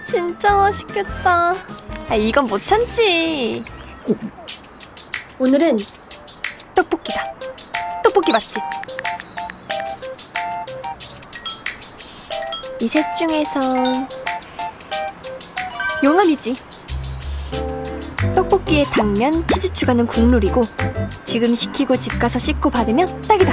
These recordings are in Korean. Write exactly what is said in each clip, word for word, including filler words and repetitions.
진짜 맛있겠다. 아, 이건 못 참지. 오늘은 떡볶이다. 떡볶이 맛집. 이 셋 중에서 용암이지. 떡볶이에 당면, 치즈 추가는 국룰이고 지금 시키고 집 가서 씻고 받으면 딱이다.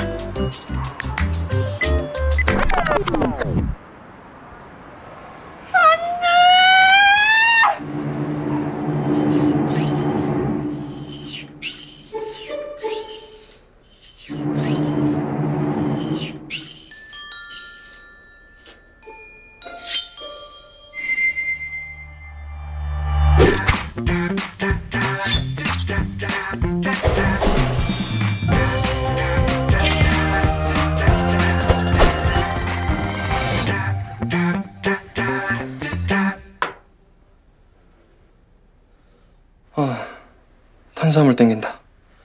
아, 탄수화물 땡긴다.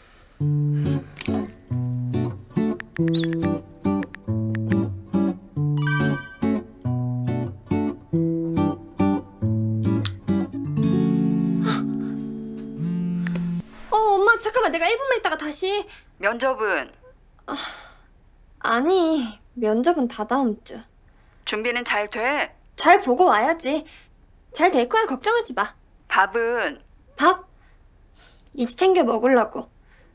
어, 엄마 잠깐만, 내가 일 분만 있다가 다시. 면접은? 아, 아니, 면접은 다 다음 주. 준비는 잘 돼? 잘 보고 와야지. 잘 될 거야, 걱정하지 마. 밥은? 밥? 이제 챙겨 먹으려고.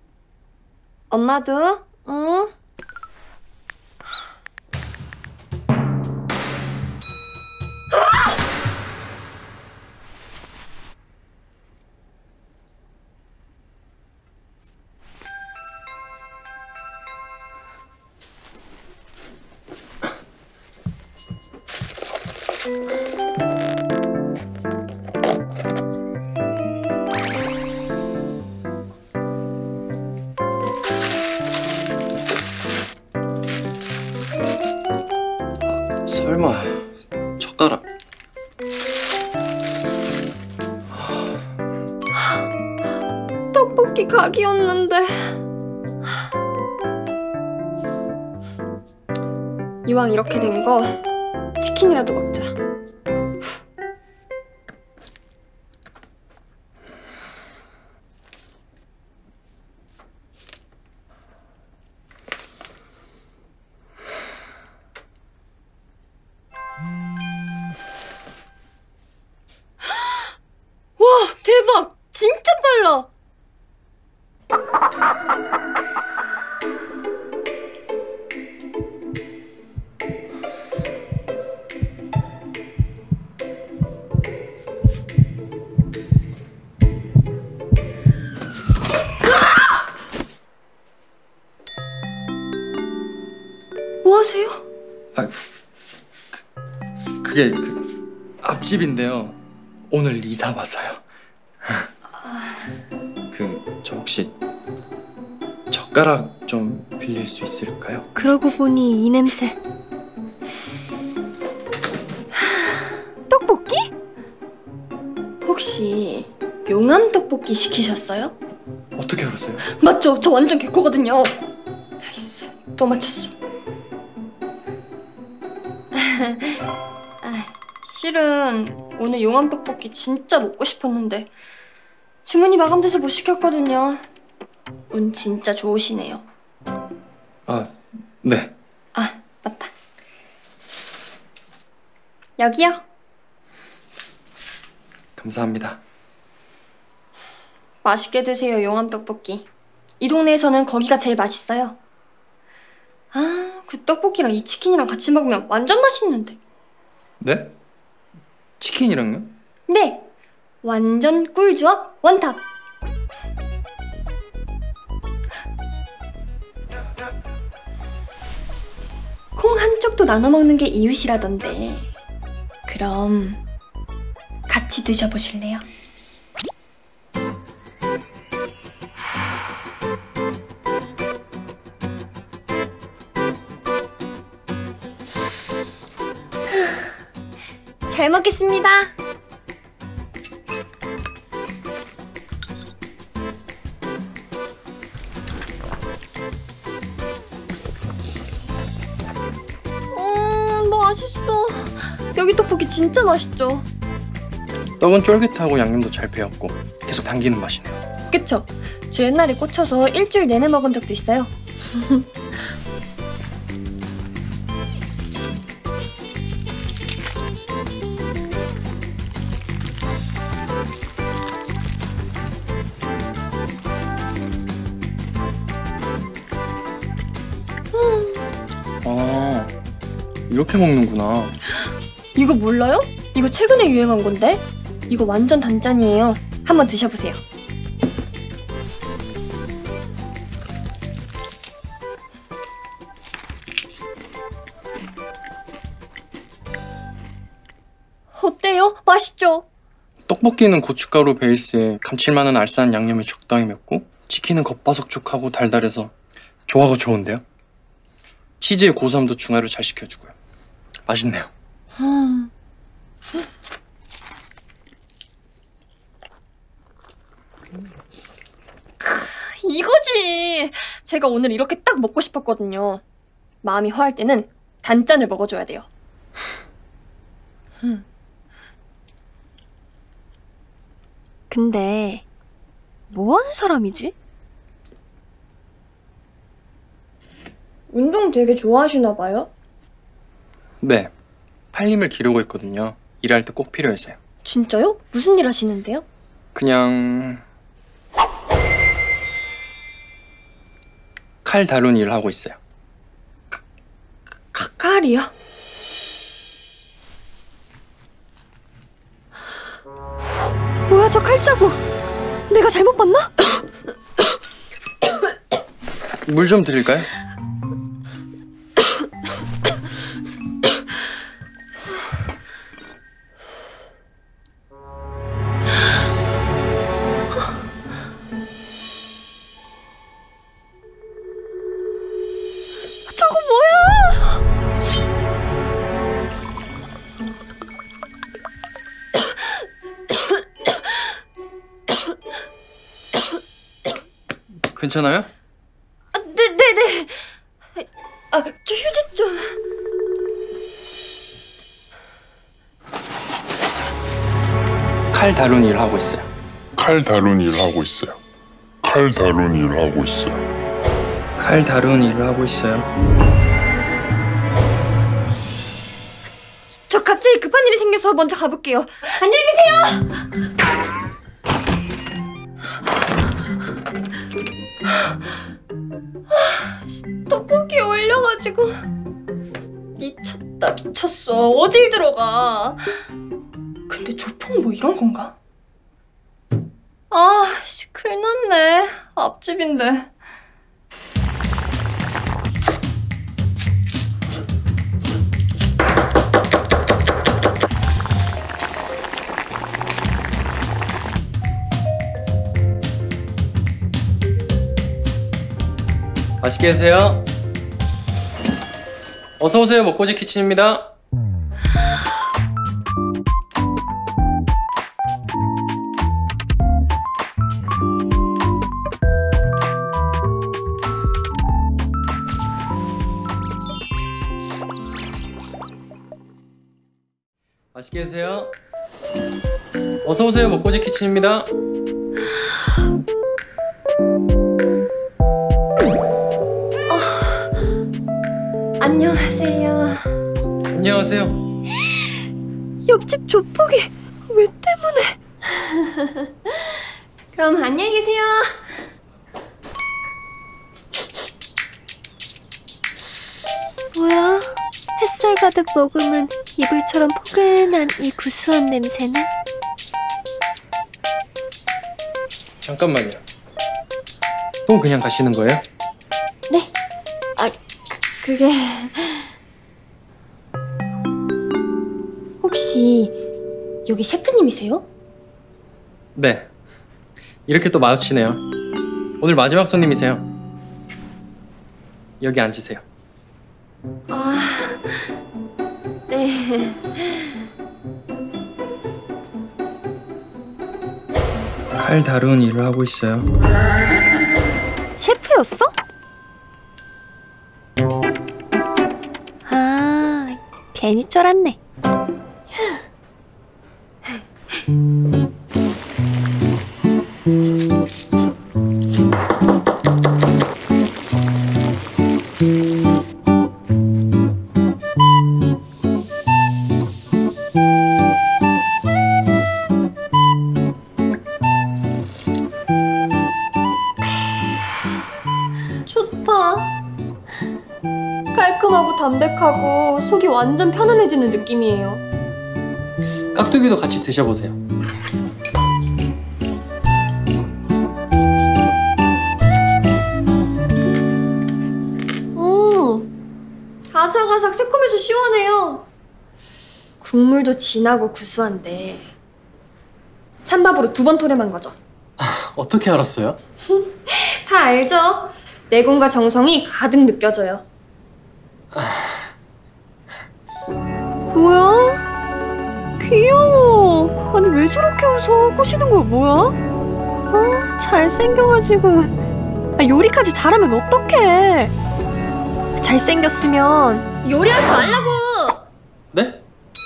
엄마도? 응? 설마 젓가락? 떡볶이 각이었는데. 이왕 이렇게 된 거 치킨이라도 먹자. 와, 대박! 진짜 빨라! 뭐 하세요? 아, 그, 그게 그 앞집인데요. 오늘 이사 와서요. 그, 저 혹시 젓가락 좀 빌릴 수 있을까요? 그러고 보니 이 냄새. 떡볶이? 혹시 용암 떡볶이 시키셨어요? 어떻게 알았어요? 맞죠? 저 완전 개코거든요. 나이스. 또 맞췄어. 아, 실은 오늘 용암 떡볶이 진짜 먹고 싶었는데 주문이 마감돼서 못 시켰거든요. 운 진짜 좋으시네요. 아, 네. 아, 맞다. 여기요. 감사합니다. 맛있게 드세요, 용암 떡볶이. 이 동네에서는 거기가 제일 맛있어요. 아, 그 떡볶이랑 이 치킨이랑 같이 먹으면 완전 맛있는데. 네? 치킨이랑요? 네! 완전 꿀조합 원탑! 콩 한쪽도 나눠 먹는 게 이웃이라던데. 그럼 같이 드셔보실래요? 잘 먹겠습니다. 음, 맛있어. 여기 떡볶이 진짜 맛있죠? 떡은 쫄깃하고 양념도 잘 배웠고 계속 당기는 맛이네요. 그쵸? 저 옛날에 꽂혀서 일주일 내내 먹은 적도 있어요. 아, 이렇게 먹는구나. 이거 몰라요? 이거 최근에 유행한 건데? 이거 완전 단짠이에요. 한번 드셔보세요. 어때요? 맛있죠? 떡볶이는 고춧가루 베이스에 감칠맛은 알싸한 양념에 적당히 맵고 치킨은 겉바속촉하고 달달해서 조화가 좋은데요? 치즈의 고소함도 중화를 잘 시켜주고요. 맛있네요. 음. 이거지! 제가 오늘 이렇게 딱 먹고 싶었거든요. 마음이 허할 때는 단짠을 먹어줘야 돼요. 음. 근데 뭐 하는 사람이지? 운동 되게 좋아하시나 봐요? 네, 팔림을 기르고 있거든요. 일할 때 꼭 필요해서요. 진짜요? 무슨 일 하시는데요? 그냥 칼 다루는 일을 하고 있어요. 카, 칼이요? 뭐야 저 칼자국! 내가 잘못 봤나? 물 좀 드릴까요? 저거 뭐야! 괜찮아요? 아, 네, 네, 네. 아, 저 휴지 좀. 칼 다루는 일을 하고 있어요. 칼 다루는 일을 하고 있어요. 칼 다루는 일을 하고 있어요. 칼 다루는 일을 하고 있어요. 저 갑자기 급한 일이 생겨서 먼저 가볼게요. 안녕히 계세요! 떡볶이 올려가지고 미쳤다 미쳤어. 어딜 들어가. 근데 조폭 뭐 이런 건가? 아, 씨, 큰일 났네. 앞집인데. 맛있게 드세요. 어서 오세요. 먹고지 키친입니다. 맛있게 드세요. 어서 오세요. 먹고지 키친입니다. 안녕하세요. 안녕하세요. 옆집 조폭이 왜 때문에? 그럼 안녕히 계세요. 뭐야? 햇살 가득 머금은 이불처럼 포근한 이 구수한 냄새는? 잠깐만요. 또 그냥 가시는 거예요? 네. 아, 그게... 혹시 여기 셰프님이세요? 네. 이렇게 또 마주치네요. 오늘 마지막 손님이세요. 여기 앉으세요. 아... 네... 칼 다루는 일을 하고 있어요. 셰프였어? 아... 괜히 쫄았네. 좋다. 깔끔하고 담백하고 속이 완전 편안해지는 느낌이에요. 깍두기도 같이 드셔보세요. 음, 아삭아삭 새콤해서 시원해요. 국물도 진하고 구수한데 찬밥으로 두 번 토렴한 거죠. 어떻게 알았어요? 다 알죠? 내공과 정성이 가득 느껴져요. 뭐야? 귀여워. 아니 왜 저렇게 웃어? 꼬시는 거 뭐야? 어, 잘생겨가지고. 아, 요리까지 잘하면 어떡해? 잘생겼으면 요리하지 말라고! 네?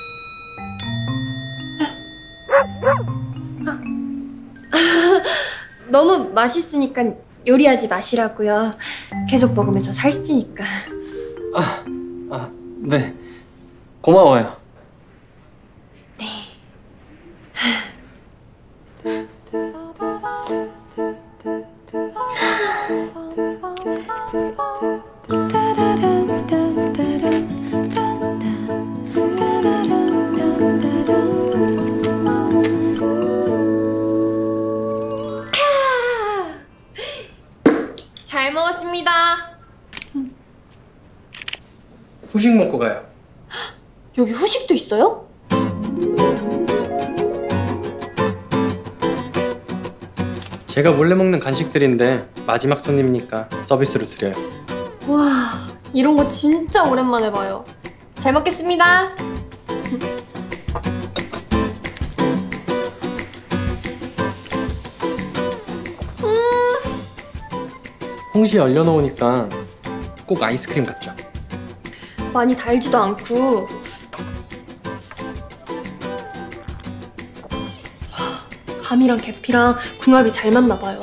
너무 맛있으니까 요리하지 마시라고요. 계속 먹으면서 살찌니까. 아, 아, 네. 고마워요. 잘 먹었습니다. 후식 먹고 가요. 여기 후식도 있어요? 제가 몰래 먹는 간식들인데 마지막 손님이니까 서비스로 드려요. 와, 이런 거 진짜 오랜만에 봐요. 잘 먹겠습니다. 홍시 얼려놓으니까 꼭 아이스크림 같죠? 많이 달지도 않고 감이랑 계피랑 궁합이 잘 맞나 봐요.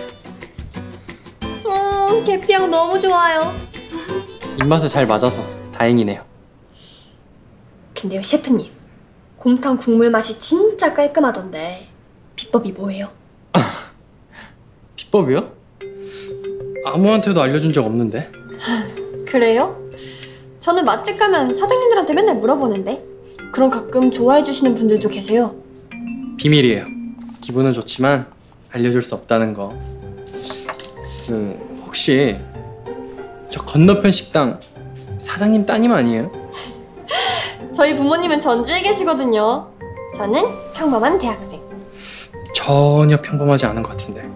음, 계피향 너무 좋아요. 입맛에 잘 맞아서 다행이네요. 근데요, 셰프님. 곰탕 국물 맛이 진짜 깔끔하던데 비법이 뭐예요? 비법이요? 아무한테도 알려준 적 없는데. 그래요? 저는 맛집 가면 사장님들한테 맨날 물어보는데 그럼 가끔 좋아해 주시는 분들도 계세요. 비밀이에요. 기분은 좋지만 알려줄 수 없다는 거. 그 혹시 저 건너편 식당 사장님 따님 아니에요? 저희 부모님은 전주에 계시거든요. 저는 평범한 대학생. 전혀 평범하지 않은 것 같은데.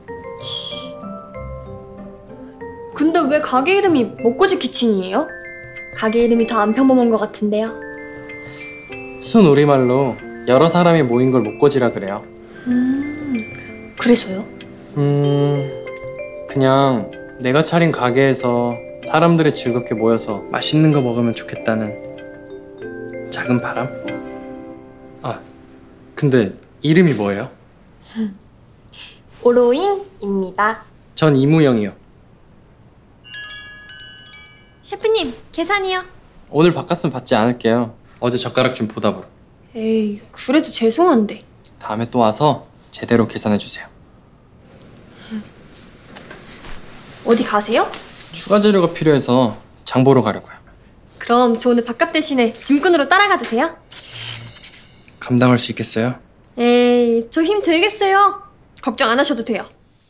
근데 왜 가게 이름이 먹고지 키친이에요? 가게 이름이 더 안 평범한 것 같은데요. 순우리말로 여러 사람이 모인 걸 목고지라 그래요. 음, 그래서요? 음... 그냥 내가 차린 가게에서 사람들이 즐겁게 모여서 맛있는 거 먹으면 좋겠다는 작은 바람? 아, 근데 이름이 뭐예요? 오로인입니다. 전 이무영이요. 셰프님, 계산이요. 오늘 바꿨으면 받지 않을게요. 어제 젓가락 준 보답으로. 에이, 그래도 죄송한데. 다음에 또 와서 제대로 계산해주세요. 어디 가세요? 추가 재료가 필요해서 장 보러 가려고요. 그럼 저 오늘 밥값 대신에 짐꾼으로 따라가도 돼요? 감당할 수 있겠어요? 에이, 저 힘 들겠어요. 걱정 안 하셔도 돼요.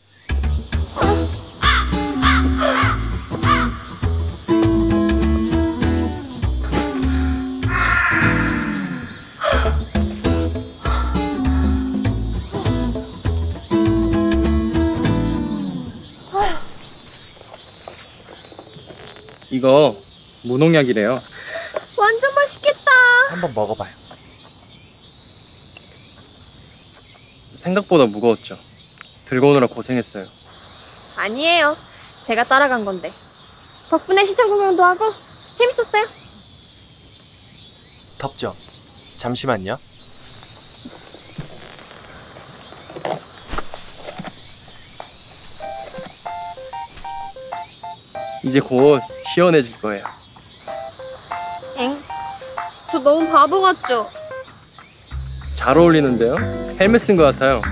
이거 무농약이래요. 완전 맛있겠다. 한번 먹어봐요. 생각보다 무거웠죠. 들고 오느라 고생했어요. 아니에요. 제가 따라간 건데. 덕분에 시청 구경도 하고 재밌었어요. 덥죠? 잠시만요. 이제 곧 시원해질 거예요. 엥? 저 너무 바보 같죠? 잘 어울리는데요? 헬멧 쓴 것 같아요.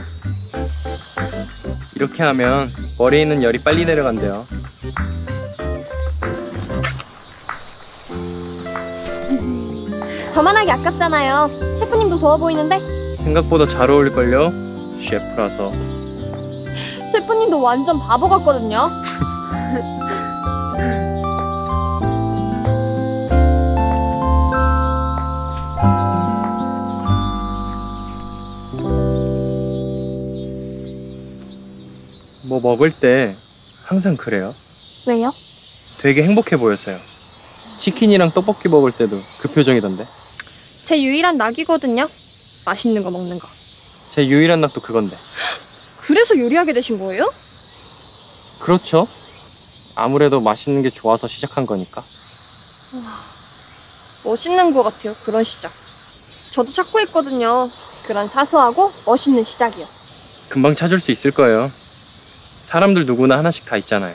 이렇게 하면 머리에 있는 열이 빨리 내려간대요. 저만 하기 아깝잖아요. 셰프님도 더워 보이는데? 생각보다 잘 어울릴걸요? 셰프라서. 셰프님도 완전 바보 같거든요. 뭐 먹을 때 항상 그래요. 왜요? 되게 행복해 보였어요. 치킨이랑 떡볶이 먹을 때도 그 표정이던데. 제 유일한 낙이거든요. 맛있는 거 먹는 거. 제 유일한 낙도 그건데. 그래서 요리하게 되신 거예요? 그렇죠. 아무래도 맛있는 게 좋아서 시작한 거니까. 멋있는 거 같아요. 그런 시작. 저도 찾고 있거든요. 그런 사소하고 멋있는 시작이요. 금방 찾을 수 있을 거예요. 사람들 누구나 하나씩 다 있잖아요.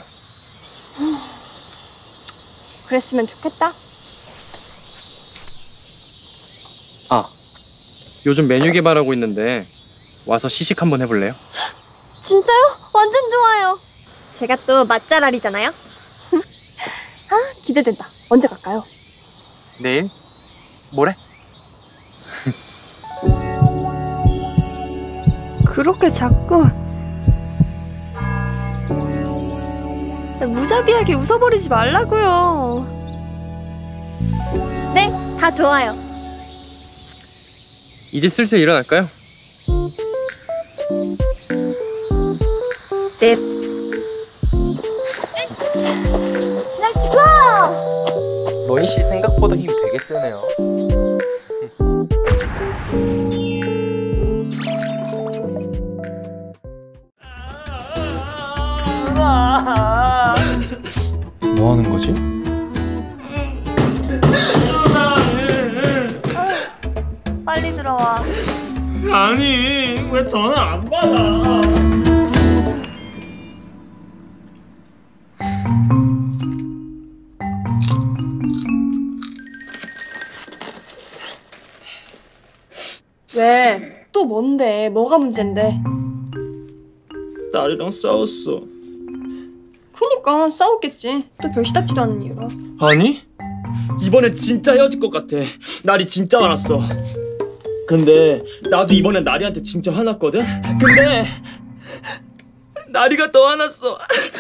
그랬으면 좋겠다. 아, 요즘 메뉴 개발하고 있는데 와서 시식 한번 해볼래요? 진짜요? 완전 좋아요. 제가 또 맛잘알이잖아요. 아, 기대된다. 언제 갈까요? 내일? 모레? 그렇게 자꾸 무자비하게 웃어버리지 말라고요. 네, 다 좋아요. 이제 슬슬 일어날까요? 네. 날씨 좋아! 로인 씨 생각보다 힘이 되게 세네요. 뭐 하는 거지? 빨리 들어와. 아니 왜 전화 안 받아? 왜? 또 뭔데? 뭐가 문제인데? 딸이랑 싸웠어. 그니까 싸웠겠지. 또 별시답지도 않은 이유로. 아니? 이번엔 진짜 헤어질 것 같아. 날이 진짜 화났어. 근데 나도 이번엔 나리한테 진짜 화났거든? 근데 나리가 더 화났어.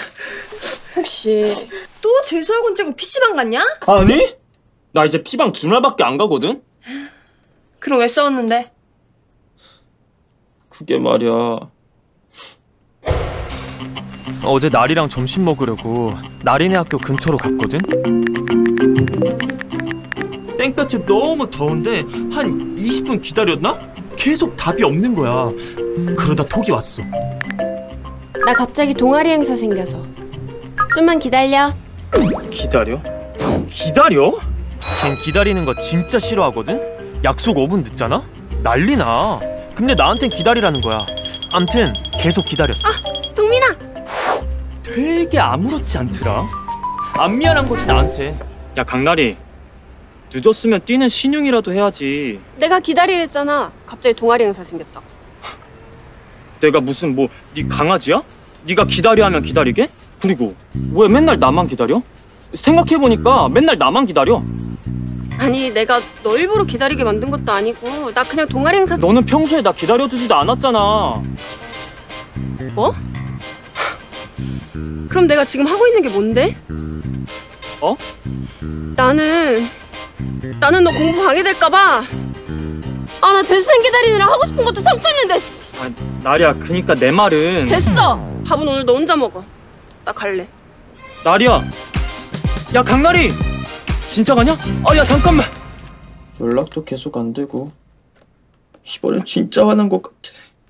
혹시 또 재수학원 째고 피시방 갔냐? 아니? 나 이제 피방 주말밖에 안 가거든? 그럼 왜 싸웠는데? 그게 말이야. 어제 나리랑 점심 먹으려고 나리네 학교 근처로 갔거든? 땡볕에 너무 더운데 한 이십 분 기다렸나? 계속 답이 없는 거야. 그러다 톡이 왔어. 나 갑자기 동아리 행사 생겨서 좀만 기다려. 기다려? 기다려? 걘 기다리는 거 진짜 싫어하거든? 약속 오 분 늦잖아? 난리나. 근데 나한텐 기다리라는 거야. 암튼 계속 기다렸어. 아, 동민아! 되게 아무렇지 않더라. 안 미안한 거지 나한테. 야 강나리, 늦었으면 뛰는 신용이라도 해야지. 내가 기다리랬잖아. 갑자기 동아리 행사 생겼다고. 내가 무슨 뭐 네 강아지야? 네가 기다려 하면 기다리게? 그리고 왜 맨날 나만 기다려? 생각해보니까 맨날 나만 기다려. 아니 내가 너 일부러 기다리게 만든 것도 아니고 나 그냥 동아리 행사. 너는 평소에 나 기다려주지도 않았잖아. 뭐? 그럼 내가 지금 하고 있는 게 뭔데? 어? 나는 나는 너 공부 방해될까봐 아 나 재수생 기다리느라 하고 싶은 것도 참고 있는데. 씨. 아, 나리야, 그니까 내 말은. 됐어. 밥은 오늘 너 혼자 먹어. 나 갈래. 나리야, 야 강나리, 진짜 가냐? 아, 야 잠깐만. 연락도 계속 안 되고 이번엔 진짜 화난 것 같아.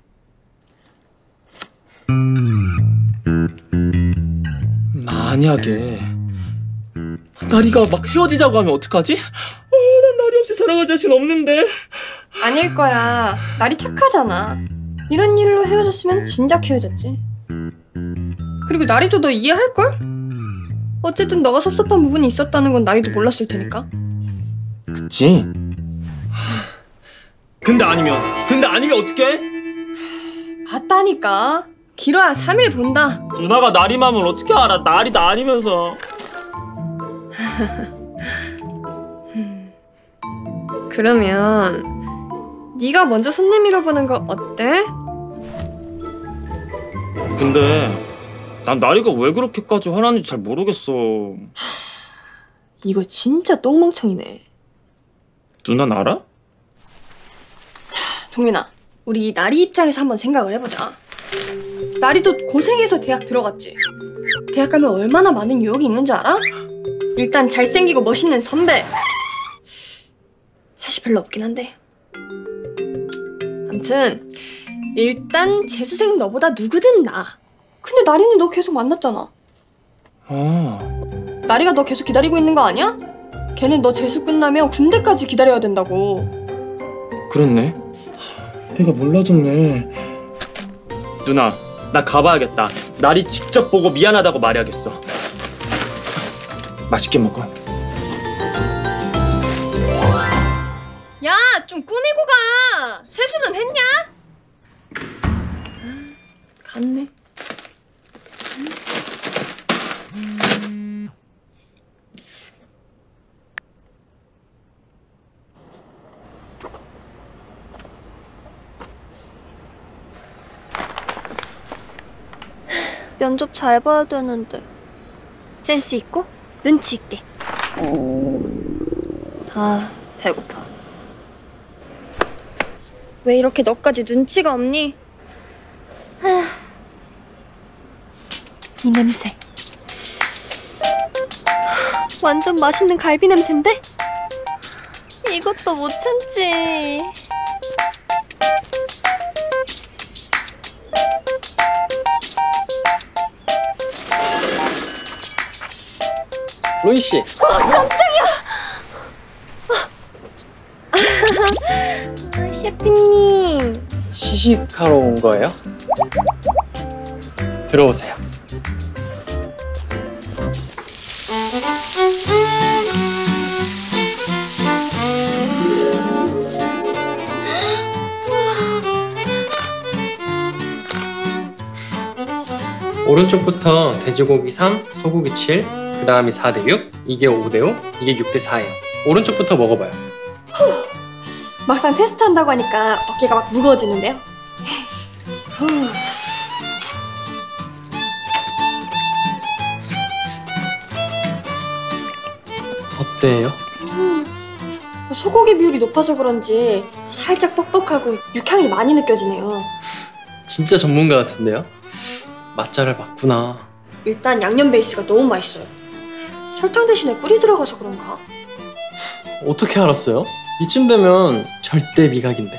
만약에 나리가 막 헤어지자고 하면 어떡하지? 어, 난 나리 없이 살아갈 자신 없는데. 아닐 거야. 날이 착하잖아. 이런 일로 헤어졌으면 진작 헤어졌지. 그리고 나리도 너 이해할걸? 어쨌든 너가 섭섭한 부분이 있었다는 건 나리도 몰랐을 테니까. 그치? 근데 아니면 근데 아니면 어떡해? 맞다니까. 길어야 삼 일 본다. 누나가 나리 마음을 어떻게 알아? 나리 나 아니면서. 그러면 네가 먼저 손 내밀어 보는 거 어때? 근데 난 나리가 왜 그렇게까지 화나는지 잘 모르겠어. 이거 진짜 똥멍청이네. 누난 알아? 동민아, 우리 나리 입장에서 한번 생각을 해보자. 나리도 고생해서 대학 들어갔지. 대학 가면 얼마나 많은 유혹이 있는지 알아? 일단 잘생기고 멋있는 선배. 사실 별로 없긴 한데. 암튼 일단 재수생 너보다 누구든 나아. 근데 나리는 너 계속 만났잖아. 어. 나리가 너 계속 기다리고 있는 거 아니야? 걔는 너 재수 끝나면 군대까지 기다려야 된다고. 그랬네. 내가 몰라줬네. 누나, 나 가봐야겠다. 나리 직접 보고 미안하다고 말해야겠어. 맛있게 먹어. 야, 좀 꾸미고 가. 세수는 했냐? 갔네. 면접 잘 봐야 되는데. 센스 있고 눈치 있게. 아, 배고파. 왜 이렇게 너까지 눈치가 없니? 하... 이 냄새. 완전 맛있는 갈비 냄새인데? 이것도 못 참지. 로이 씨. 어, 깜짝이야. 아, 셰프님. 시식하러 온 거예요? 들어오세요. 오른쪽부터 돼지고기 삼, 소고기 칠, 그 다음이 사 대 육, 이게 오 대 오, 이게 육 대 사예요. 오른쪽부터 먹어봐요. 막상 테스트한다고 하니까 어깨가 막 무거워지는데요. 어때요? 음, 소고기 비율이 높아서 그런지 살짝 뻑뻑하고 육향이 많이 느껴지네요. 진짜 전문가 같은데요? 맛잘을 봤구나. 일단 양념 베이스가 너무 맛있어요. 설탕 대신에 꿀이 들어가서 그런가? 어떻게 알았어요? 이쯤 되면 절대 미각인데.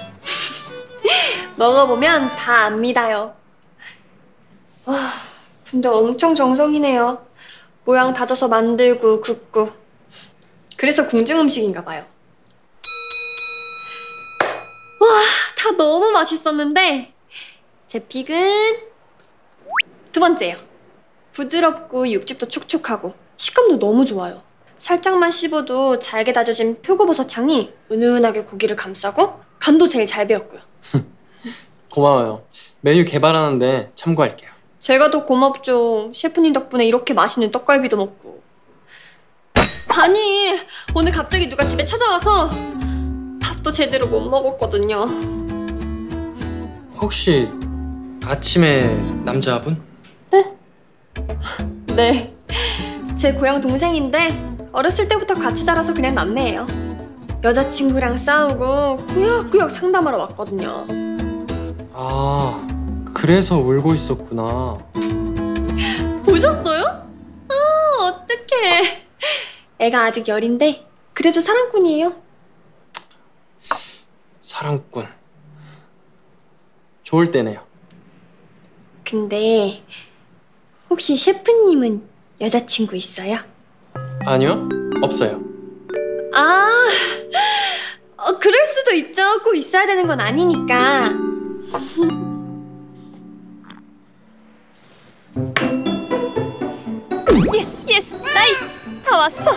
먹어보면 다 압니다요. 와, 근데 엄청 정성이네요. 모양 다져서 만들고 굽고. 그래서 궁중 음식인가 봐요. 와, 다 너무 맛있었는데 제 픽은 두 번째예요. 부드럽고 육즙도 촉촉하고 식감도 너무 좋아요. 살짝만 씹어도 잘게 다져진 표고버섯 향이 은은하게 고기를 감싸고 간도 제일 잘 배었고요. 고마워요. 메뉴 개발하는데 참고할게요. 제가 더 고맙죠. 셰프님 덕분에 이렇게 맛있는 떡갈비도 먹고. 아니, 오늘 갑자기 누가 집에 찾아와서 밥도 제대로 못 먹었거든요. 혹시 아침에 남자분? 네, 제 고향 동생인데 어렸을 때부터 같이 자라서 그냥 남매예요. 여자친구랑 싸우고 꾸역꾸역 상담하러 왔거든요. 아, 그래서 울고 있었구나. 보셨어요? 아, 어떡해. 애가 아직 열인데 그래도 사랑꾼이에요. 사랑꾼. 좋을 때네요. 근데 혹시 셰프님은 여자친구 있어요? 아니요, 없어요. 아, 어, 그럴 수도 있죠. 꼭 있어야 되는 건 아니니까. 예스, 예스, 나이스! 다 왔어.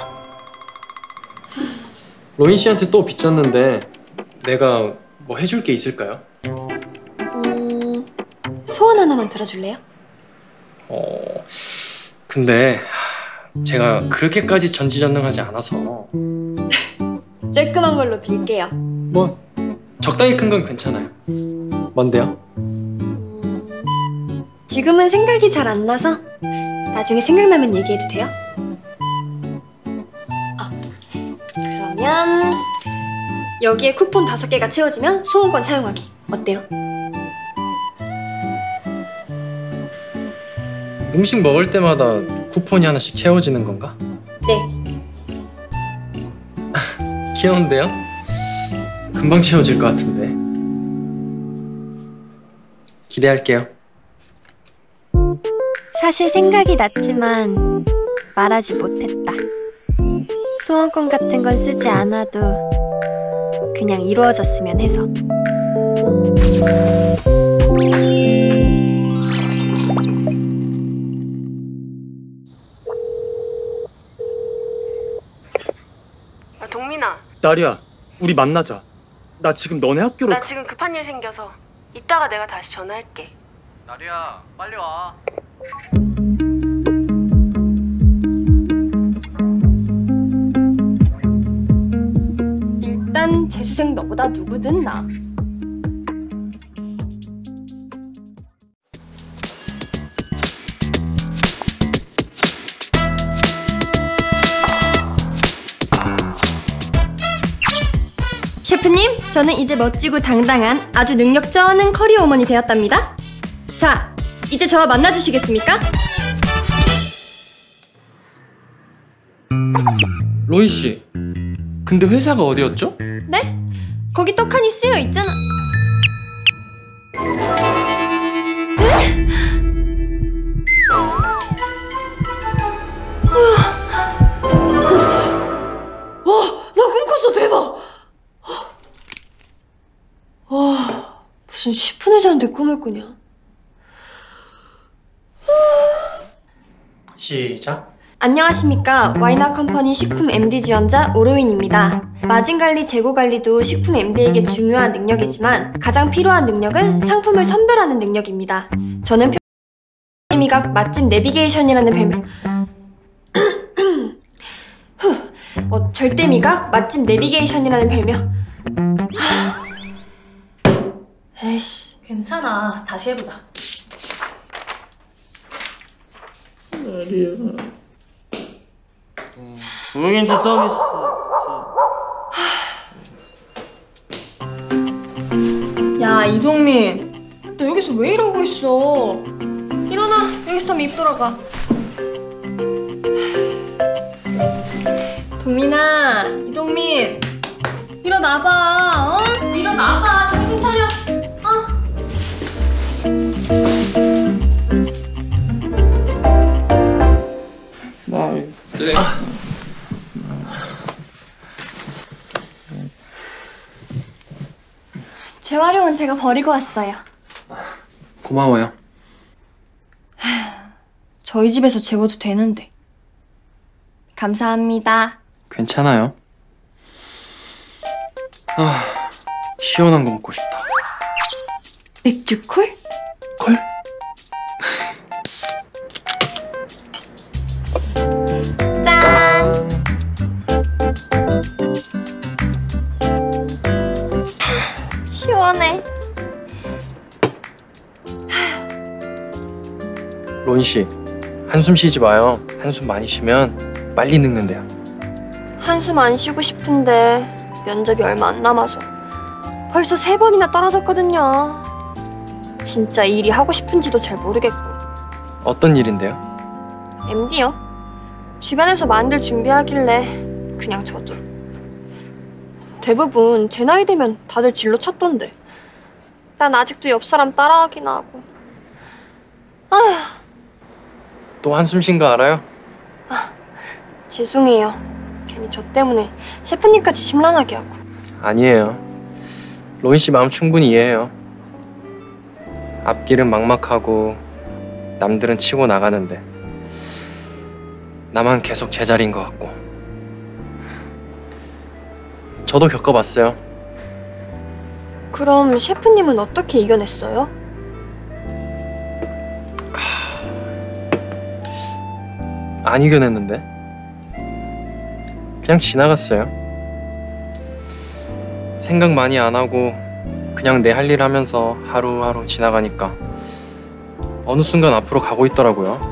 로인 씨한테 또 빚졌는데 내가 뭐 해줄 게 있을까요? 음, 소원 하나만 들어줄래요? 어... 근데 제가 그렇게까지 전지전능하지 않아서 쬐끔한 걸로 빌게요. 뭐 적당히 큰 건 괜찮아요. 뭔데요? 음, 지금은 생각이 잘 안 나서 나중에 생각나면 얘기해도 돼요? 아, 그러면 여기에 쿠폰 다섯 개가 채워지면 소원권 사용하기. 어때요? 음식 먹을 때마다 쿠폰이 하나씩 채워지는 건가? 네. 귀여운데요? 금방 채워질 것 같은데. 기대할게요. 사실 생각이 났지만 말하지 못했다. 소원권 같은 건 쓰지 않아도 그냥 이루어졌으면 해서. 야, 동민아. 나리야, 우리 만나자. 나 지금 너네 학교로 나 가... 지금 급한 일 생겨서 이따가 내가 다시 전화할게. 나리야, 빨리 와. 일단 재수생 너보다 누구든 나. 셰프님, 저는 이제 멋지고 당당한 아주 능력 쩌는 커리어 우먼이 되었답니다. 자, 이제 저와 만나주시겠습니까? 로인 씨, 근데 회사가 어디였죠? 네? 거기 떡하니 쓰여 있잖아. 와, 나 꿈꿨어. 대박. 와, 무슨 십 분을 잤는데 꿈을 꾸냐. 시작. 안녕하십니까. 와이나 컴퍼니 식품 엠디 지원자 오로인입니다. 마진관리, 재고관리도 식품 엠디에게 중요한 능력이지만 가장 필요한 능력은 상품을 선별하는 능력입니다. 저는 미각 맛집 내비게이션이라는 별명 후, 어, 절대미각 맛집 내비게이션이라는 별명. 에이씨, 괜찮아. 다시 해보자. 나리야... 부모김치 서비스... 야, 이동민, 너 여기서 왜 이러고 있어? 일어나, 여기서 하면 입 돌아가. 동민아, 이동민, 일어나봐, 어? 일어나봐, 정신 차려, 어? 나리... 네. 재활용은 제가 버리고 왔어요. 고마워요. 저희 집에서 재워도 되는데. 감사합니다. 괜찮아요. 아, 시원한 거 먹고 싶다. 맥주 콜? 콜? 짠! 시원해. 로인 씨, 한숨 쉬지 마요. 한숨 많이 쉬면 빨리 늙는데요. 한숨 안 쉬고 싶은데 면접이 얼마 안 남아서 벌써 세 번이나 떨어졌거든요. 진짜 일이 하고 싶은지도 잘 모르겠고. 어떤 일인데요? 엠디요? 주변에서 많이들 준비하길래 그냥 저도. 대부분 제 나이 되면 다들 진로 찾던데 난 아직도 옆 사람 따라하긴 하고. 아휴, 또 한숨 쉰 거 알아요? 죄송해요. 괜히 저 때문에 셰프님까지 심란하게 하고. 아니에요. 로인 씨 마음 충분히 이해해요. 앞길은 막막하고 남들은 치고 나가는데 나만 계속 제자리인 것 같고. 저도 겪어봤어요. 그럼 셰프님은 어떻게 이겨냈어요? 안 이겨냈는데 그냥 지나갔어요. 생각 많이 안 하고 그냥 내 할 일 하면서 하루하루 지나가니까 어느 순간 앞으로 가고 있더라고요.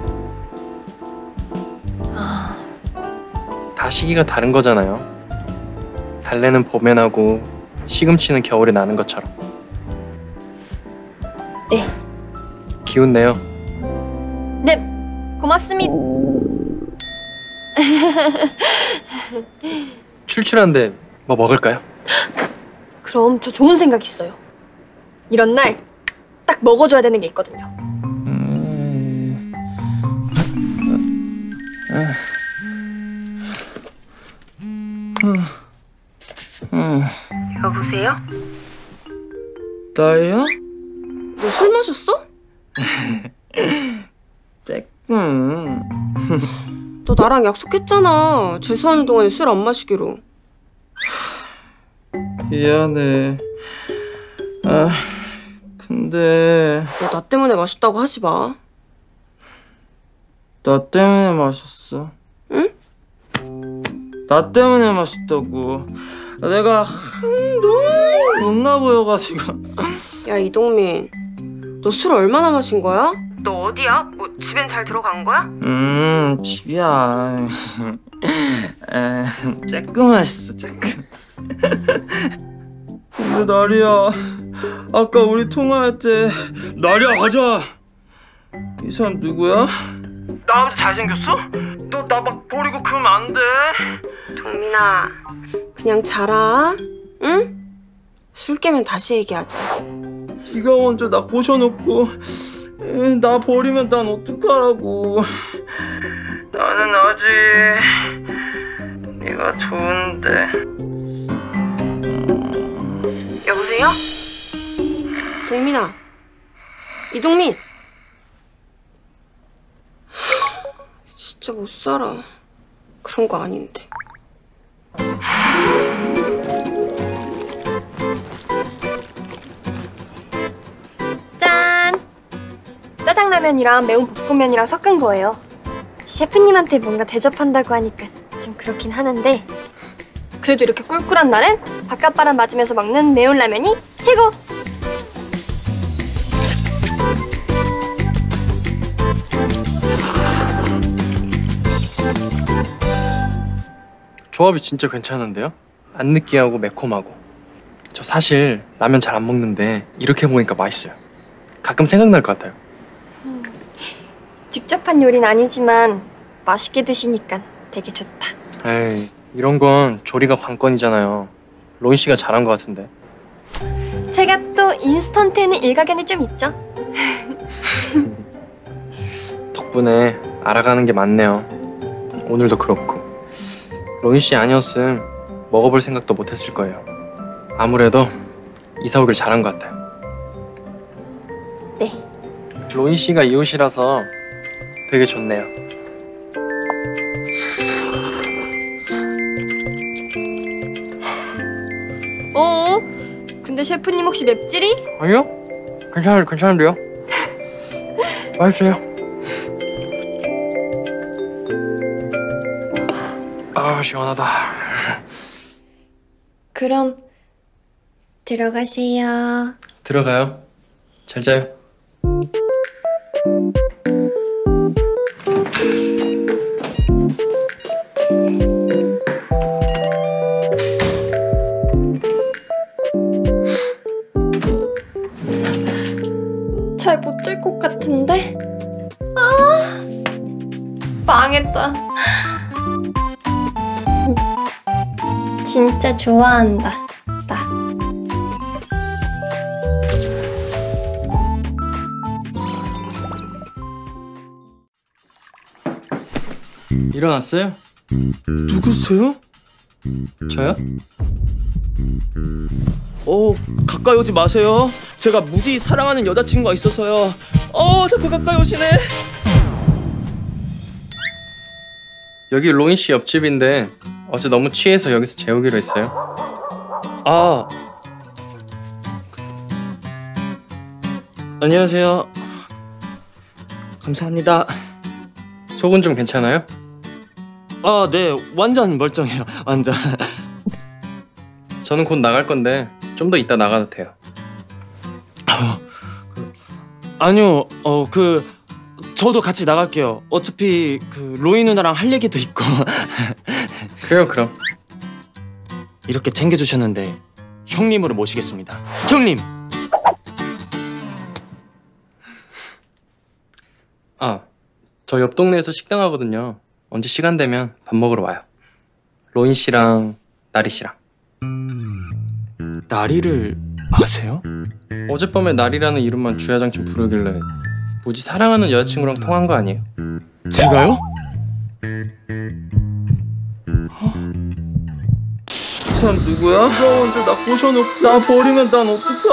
다 시기가 다른 거잖아요. 달래는 봄에 나고 시금치는 겨울에 나는 것처럼. 네. 기운 내요. 네, 고맙습니다. 출출한데 뭐 먹을까요? 그럼 저 좋은 생각 있어요. 이런 날 딱 먹어줘야 되는 게 있거든요. 음... 여보세요? 나예요? 너 술 마셨어? 쬐끔. 너 나랑 약속했잖아. 재수하는 동안에 술 안 마시기로. 미안해. 아, 근데 너 나 때문에 마셨다고 하지 마. 나 때문에 마셨어. 응? 나 때문에 마셨다고. 내가 한동 못나 보여가지고. 야, 이동민. 너 술 얼마나 마신 거야? 너 어디야? 뭐 집엔 잘 들어간 거야? 음, 집이야. 에, 쬐끔 맛있어, 쬐끔. 근데 나리야, 아까 우리 통화할 때 나리야 가자. 이 사람 누구야? 나보다 잘생겼어? 너 나 막 버리고 그러면 안 돼. 동민아, 그냥 자라. 응? 술 깨면 다시 얘기하자. 네가 먼저 나 꼬셔놓고 에, 나 버리면 난 어떡하라고. 나는 아직 네가 좋은데. 여보세요? 동민아. 이동민. 진짜 못 살아. 그런 거 아닌데. 짠! 짜장라면이랑 매운 볶음면이랑 섞은 거예요. 셰프님한테 뭔가 대접한다고 하니까 좀 그렇긴 하는데 그래도 이렇게 꿀꿀한 날엔 바깥바람 맞으면서 먹는 매운 라면이 최고! 조합이 진짜 괜찮은데요? 안 느끼하고 매콤하고. 저 사실 라면 잘 안 먹는데 이렇게 먹으니까 맛있어요. 가끔 생각날 것 같아요. 음, 직접 한 요리는 아니지만 맛있게 드시니까 되게 좋다. 에이, 이런 건 조리가 관건이잖아요. 로인 씨가 잘한 것 같은데. 제가 또 인스턴트에는 일가견이 좀 있죠? 덕분에 알아가는 게 많네요. 오늘도 그렇고. 로인 씨 아니었음 먹어볼 생각도 못했을 거예요. 아무래도 이사 오길 잘한 것 같아요. 네. 로인 씨가 이웃이라서 되게 좋네요. 어? 근데 셰프님 혹시 맵찔이? 아니요? 괜찮, 괜찮은데요? 맛있어요. 아, 시원하다. 그럼 들어가세요. 들어가요. 잘 자요. 잘 못 잘 것 같은데? 아, 망했다. 진짜 좋아한다, 나. 일어났어요? 누구세요? 저요? 어, 가까이 오지 마세요. 제가 무지 사랑하는 여자친구가 있어서요. 어, 자꾸 가까이 오시네. 여기 로인 씨 옆집인데 어제 너무 취해서 여기서 재우기로 했어요. 아, 안녕하세요. 감사합니다. 속은 좀 괜찮아요? 아, 네, 완전 멀쩡해요. 완전. 저는 곧 나갈 건데 좀 더 이따 나가도 돼요. 아니요, 어, 그 저도 같이 나갈게요. 어차피 그 로이 누나랑 할 얘기도 있고. 그래요, 그럼. 이렇게 챙겨주셨는데 형님으로 모시겠습니다. 형님! 아, 저 옆 동네에서 식당 하거든요. 언제 시간 되면 밥 먹으러 와요. 로인 씨랑 나리 씨랑. 나리를 아세요? 어젯밤에 나리라는 이름만 주야장창 부르길래 뭐지 사랑하는 여자친구랑 통한 거 아니에요? 제가요? 그 사람 누구야? 누가 먼저 나 꼬셔놓고 나 버리면 난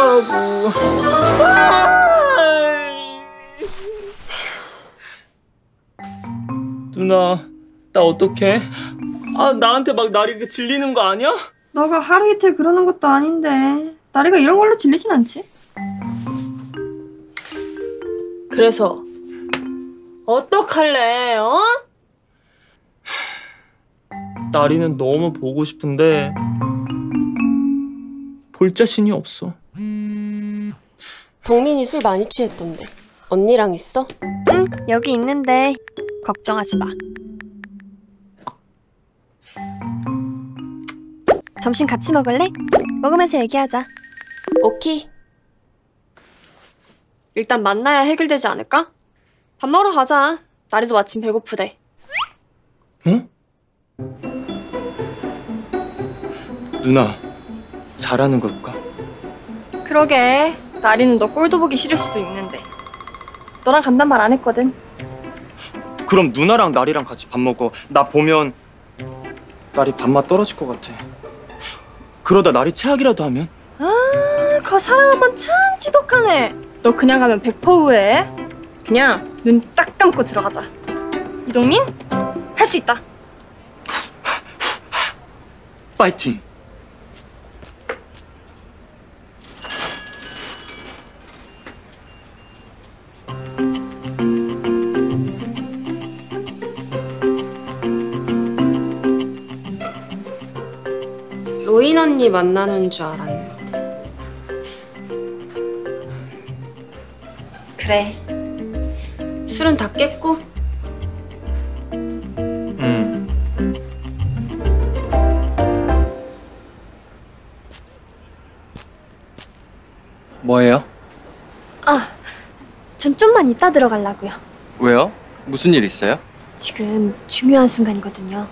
어떡하라고. 누나, 나 어떡해? 아, 나한테 막 나리 질리는 거 아니야? 너가 하루 이틀 그러는 것도 아닌데 나리가 이런 걸로 질리진 않지? 그래서 어떡할래? 어? 나리는 너무 보고 싶은데 볼 자신이 없어. 동민이 술 많이 취했던데 언니랑 있어? 응, 여기 있는데 걱정하지 마. 점심 같이 먹을래? 먹으면서 얘기하자. 오케이. 일단 만나야 해결되지 않을까? 밥 먹으러 가자. 나리도 마침 배고프대. 응? 누나, 잘하는 걸까? 그러게. 나리는 너 꼴도 보기 싫을 수도 있는데 너랑 간단 말 안 했거든. 그럼 누나랑 나리랑 같이 밥 먹어. 나 보면 나리 밥맛 떨어질 것 같아. 그러다 나리 최악이라도 하면? 아, 그 사랑 한번 참 지독하네. 너 그냥 가면 백 퍼센트 후회해. 그냥 눈 딱 감고 들어가자. 이동민, 할 수 있다. 파이팅! 로인 언니 만나는 줄 알았는데. 그래. 술은 다 깼고. 응. 뭐예요? 아, 전 좀만 이따 들어가려고요. 왜요? 무슨 일 있어요? 지금 중요한 순간이거든요.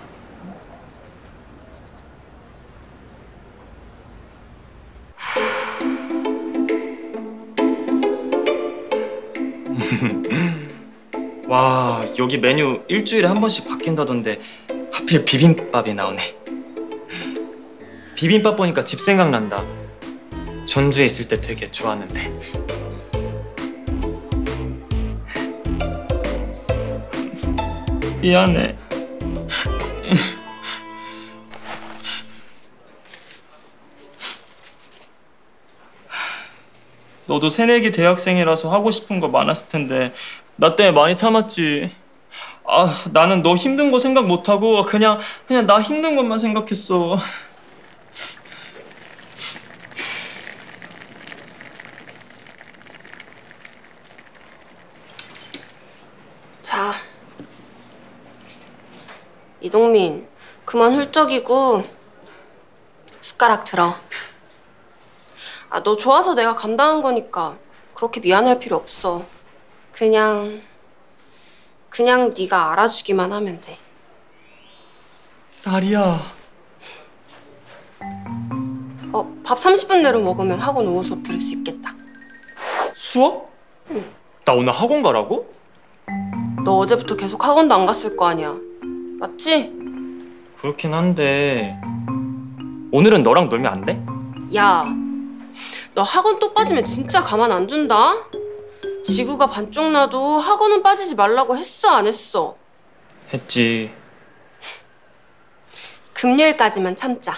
와, 여기 메뉴 일주일에 한 번씩 바뀐다던데 하필 비빔밥이 나오네. 비빔밥 보니까 집 생각난다. 전주에 있을 때 되게 좋았는데. 미안해. 너도 새내기 대학생이라서 하고 싶은 거 많았을 텐데 나 때문에 많이 참았지. 아, 나는 너 힘든 거 생각 못하고 그냥 그냥 나 힘든 것만 생각했어. 자, 이동민, 그만 훌쩍이고 숟가락 들어. 아, 너 좋아서 내가 감당한 거니까 그렇게 미안할 필요 없어. 그냥 그냥 네가 알아주기만 하면 돼. 나리야. 어, 밥 삼십 분 내로 먹으면 학원 오후 수업 들을 수 있겠다. 수업? 응. 나 오늘 학원 가라고? 너 어제부터 계속 학원도 안 갔을 거 아니야. 맞지? 그렇긴 한데 오늘은 너랑 놀면 안 돼? 야, 너 학원 또 빠지면 진짜 가만 안 둔다. 지구가 반쪽 나도 학원은 빠지지 말라고 했어, 안 했어? 했지. 금요일까지만 참자.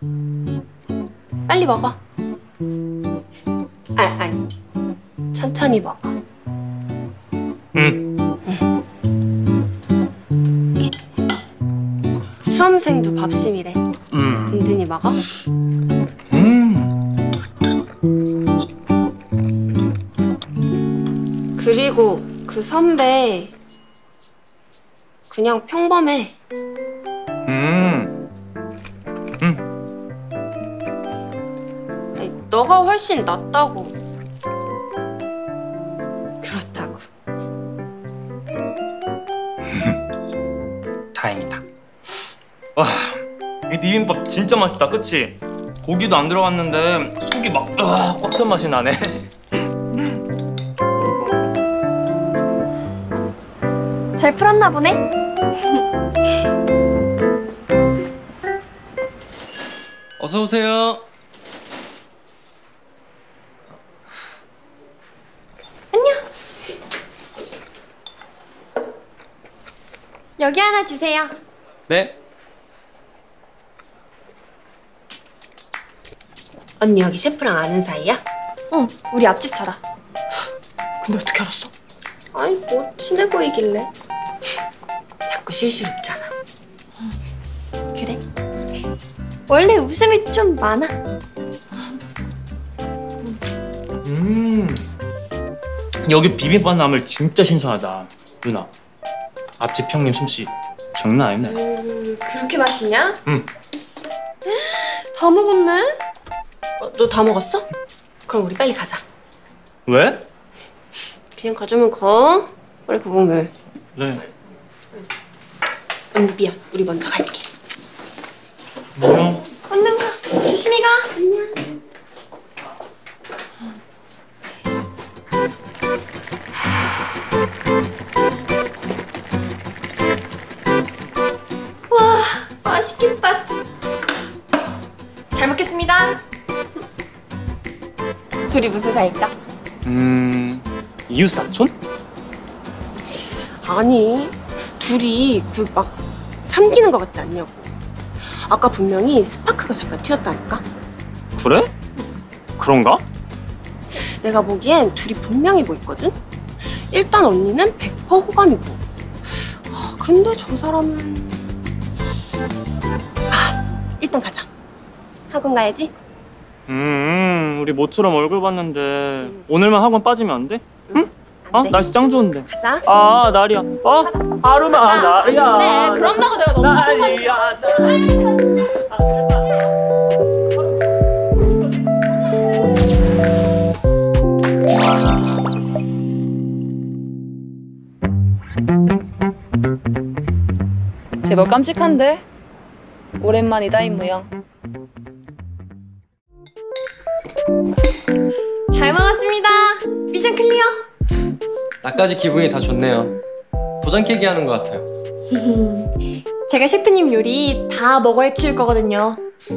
빨리 먹어. 아, 아니. 천천히 먹어. 응. 수험생도 밥심이래. 음. 든든히 먹어. 음. 그리고 그 선배 그냥 평범해. 음. 음. 아니, 너가 훨씬 낫다고. 그렇다고. 다행이다. 와, 이 비빔밥 진짜 맛있다, 그치? 고기도 안 들어갔는데 속이 막 으아, 꽉 찬 맛이 나네. 잘 풀었나 보네? 어서 오세요. 여기 하나 주세요. 네. 언니 여기 셰프랑 아는 사이야? 응, 우리 앞집 살아. 근데 어떻게 알았어? 아니 뭐 친해 보이길래. 자꾸 실실 웃잖아. 그래? 원래 웃음이 좀 많아. 음. 여기 비빔밥 나물 진짜 신선하다. 누나, 앞집 형님 솜씨 장난 아니네. 음, 그렇게 맛있냐? 응. 다 먹었네? 어, 너 다 먹었어? 그럼 우리 빨리 가자. 왜? 그냥 가자면 가. 빨리 그건 왜? 네. 언니 미안. 우리 먼저 갈게. 안녕. 얼른 가. 조심히 가. 안녕. 와, 맛있겠다. 잘 먹겠습니다. 둘이 무슨 사이일까? 음, 이웃사촌? 아니 둘이 그 막 삼기는 거 같지 않냐고. 아까 분명히 스파크가 잠깐 튀었다니까. 그래? 그런가? 내가 보기엔 둘이 분명히 뭐 있거든? 일단 언니는 백 퍼센트 호감이고. 아, 근데 저 사람은... 아, 일단 가자. 학원 가야지. 음, 음, 우리 모처럼 얼굴 봤는데 오늘만 학원 빠지면 안 돼? 응? 어? 돼. 날씨 짱 좋은데. 가자. 아, 날이야. 어? 하루만 날이야. 네, 그런다고 내가 너무 날이야. 제법 깜찍한데? 오랜만이다 임무영. 잘 먹었습니다. 미션 클리어. 나까지 기분이 다 좋네요. 도장 깨기 하는 것 같아요. 제가 셰프님 요리 다 먹어야 치울 거거든요.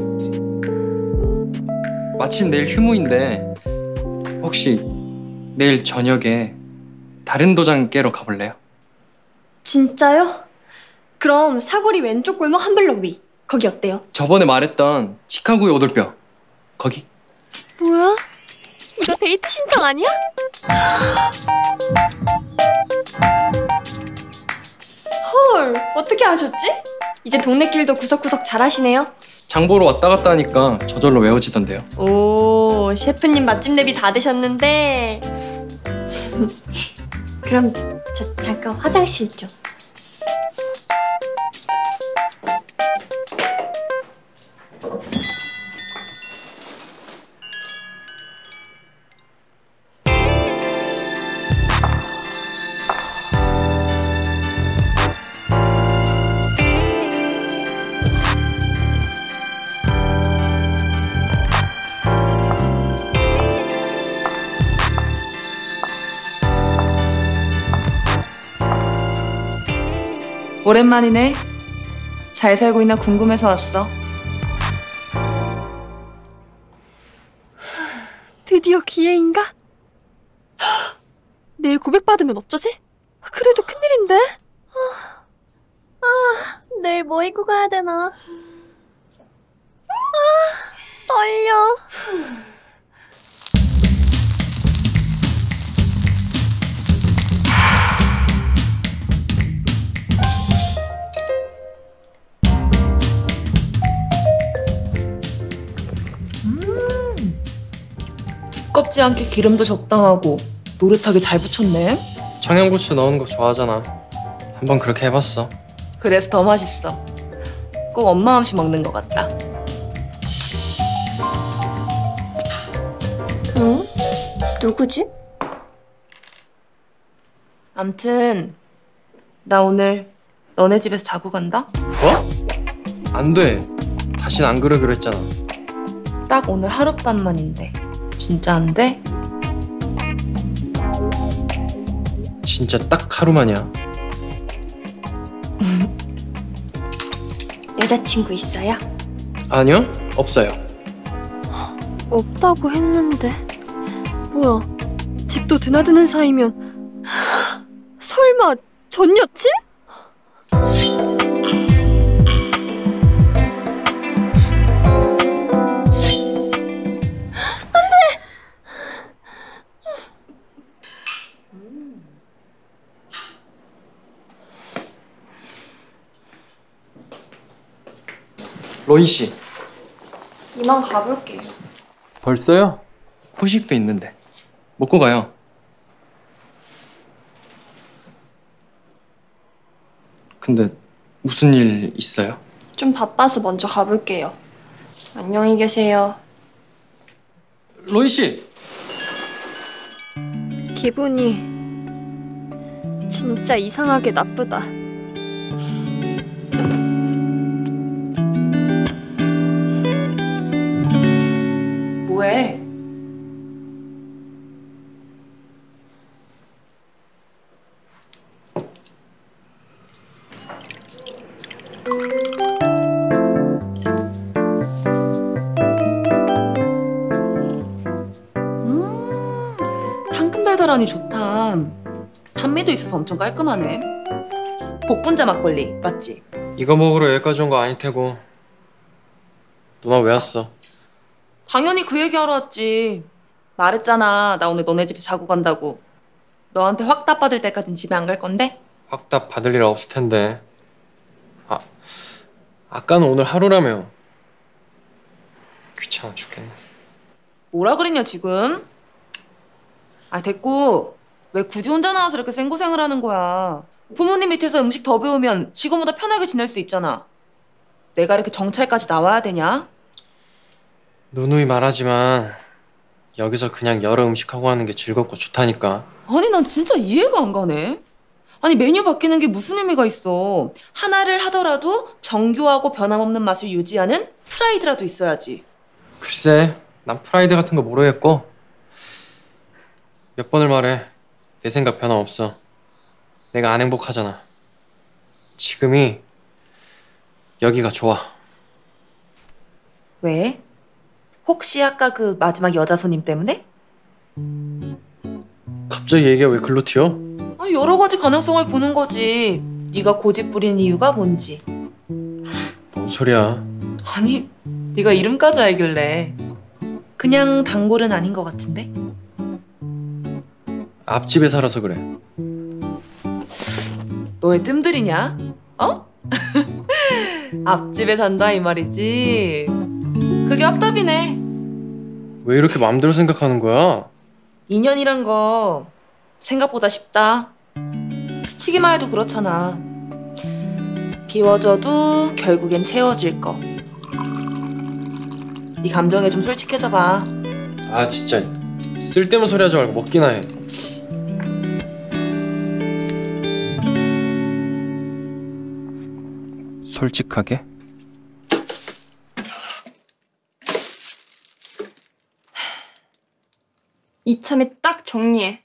마침 내일 휴무인데 혹시 내일 저녁에 다른 도장 깨러 가볼래요? 진짜요? 그럼 사거리 왼쪽 골목 한 블럭 위. 거기 어때요? 저번에 말했던 치카고의 오돌뼈 거기. 뭐야? 이거 데이트 신청 아니야? 헐, 어떻게 아셨지? 이제 동네 길도 구석구석 잘 하시네요. 장 보러 왔다 갔다 하니까 저절로 외워지던데요. 오, 셰프님 맛집 내비 다 드셨는데. 그럼 저 잠깐 화장실 좀. 오랜만이네. 잘 살고 있나 궁금해서 왔어. 드디어 기회인가? 내일 고백받으면 어쩌지? 그래도 큰일인데? 아, 아, 내일 뭐 입고 가야 되나? 떨려. 두껍지 않게 기름도 적당하고 노릇하게 잘 부쳤네. 청양고추 넣은 거 좋아하잖아. 한번 그렇게 해봤어. 그래서 더 맛있어. 꼭 엄마 음식 먹는 것 같다. 응? 누구지? 암튼 나 오늘 너네 집에서 자고 간다. 뭐? 안 돼. 다신 안 그래 그랬잖아. 딱 오늘 하룻밤만인데 진짜 안 돼? 진짜 딱 하루만이야. 여자친구 있어요? 아니요, 없어요. 없다고 했는데. 뭐야, 집도 드나드는 사이면 설마 전 여친? 로인 씨. 이만 가볼게요. 벌써요? 후식도 있는데. 먹고 가요. 근데 무슨 일 있어요? 좀 바빠서 먼저 가볼게요. 안녕히 계세요. 로인 씨. 기분이 진짜 이상하게 나쁘다. 뭐해? 음, 상큼 달달하니 좋다. 산미도 있어서 엄청 깔끔하네. 복분자 막걸리 맞지? 이거 먹으러 여기까지 온 거 아닐 테고. 누나 왜 왔어? 당연히 그 얘기하러 왔지. 말했잖아. 나 오늘 너네 집에 자고 간다고. 너한테 확답 받을 때까진 집에 안 갈 건데? 확답 받을 일 없을 텐데. 아, 아까는 오늘 하루라며. 귀찮아 죽겠네. 뭐라 그랬냐 지금? 아 됐고 왜 굳이 혼자 나와서 이렇게 생고생을 하는 거야. 부모님 밑에서 음식 더 배우면 지금보다 편하게 지낼 수 있잖아. 내가 이렇게 정찰까지 나와야 되냐? 누누이 말하지만 여기서 그냥 여러 음식하고 하는 게 즐겁고 좋다니까. 아니 난 진짜 이해가 안 가네. 아니 메뉴 바뀌는 게 무슨 의미가 있어. 하나를 하더라도 정교하고 변함없는 맛을 유지하는 프라이드라도 있어야지. 글쎄, 난 프라이드 같은 거 모르겠고. 몇 번을 말해. 내 생각 변함없어. 내가 안 행복하잖아. 지금이 여기가 좋아. 왜? 혹시 아까 그 마지막 여자 손님 때문에? 갑자기 얘기가 왜 글로 튀어? 아, 여러 가지 가능성을 보는 거지. 네가 고집 부리는 이유가 뭔지. 뭔 소리야. 아니, 네가 이름까지 알길래. 그냥 단골은 아닌 것 같은데? 앞집에 살아서 그래. 너 왜 뜸들이냐? 어? 앞집에 산다 이 말이지. 그게 확답이네. 왜 이렇게 마음대로 생각하는 거야? 인연이란 거 생각보다 쉽다. 스치기만 해도 그렇잖아. 비워져도 결국엔 채워질 거. 네 감정에 좀 솔직해져 봐. 아 진짜 쓸데없는 소리 하지 말고 먹기나 해. 치. 솔직하게? 이참에 딱 정리해.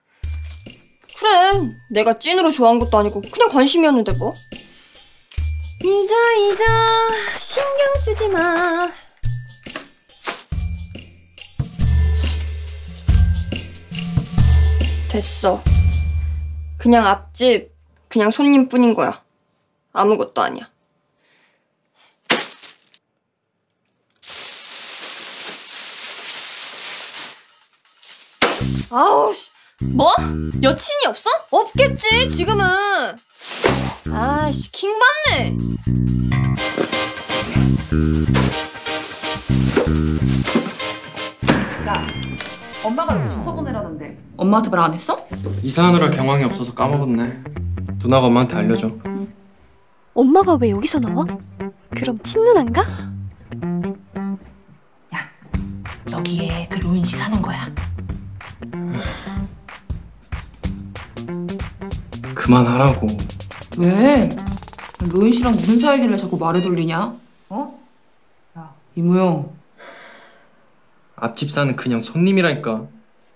그래, 내가 찐으로 좋아한 것도 아니고 그냥 관심이었는데 뭐. 잊어 잊어 신경 쓰지 마. 됐어. 그냥 앞집, 그냥 손님뿐인 거야. 아무것도 아니야. 아우, 씨. 뭐? 여친이 없어? 없겠지, 지금은. 아이씨, 킹받네. 야, 엄마가 왜 주소 보내라던데? 엄마한테 말 안 했어? 이사하느라 경황이 없어서 까먹었네. 누나가 엄마한테 알려줘. 엄마가 왜 여기서 나와? 그럼 친누나인가? 야, 여기에 그 로인 씨 사는 거야. 그만하라고. 왜? 로인 씨랑 무슨 사이길래 자꾸 말을 돌리냐? 어? 야, 이모형. 앞집 사는 그냥 손님이라니까.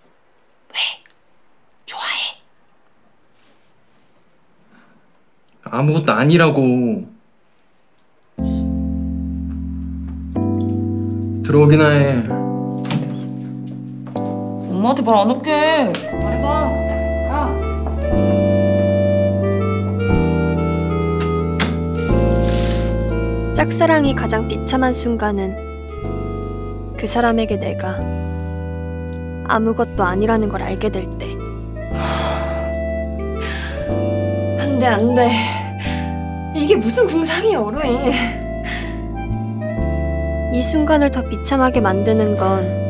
좋아해. 아무것도 아니라고. 들어오기나 해. 엄마한테 말 안 할게. 말해봐. 야. 짝사랑이 가장 비참한 순간은 그 사람에게 내가 아무것도 아니라는 걸 알게 될 때. 안 돼, 안 돼. 이게 무슨 궁상이야, 어루인. 이 순간을 더 비참하게 만드는 건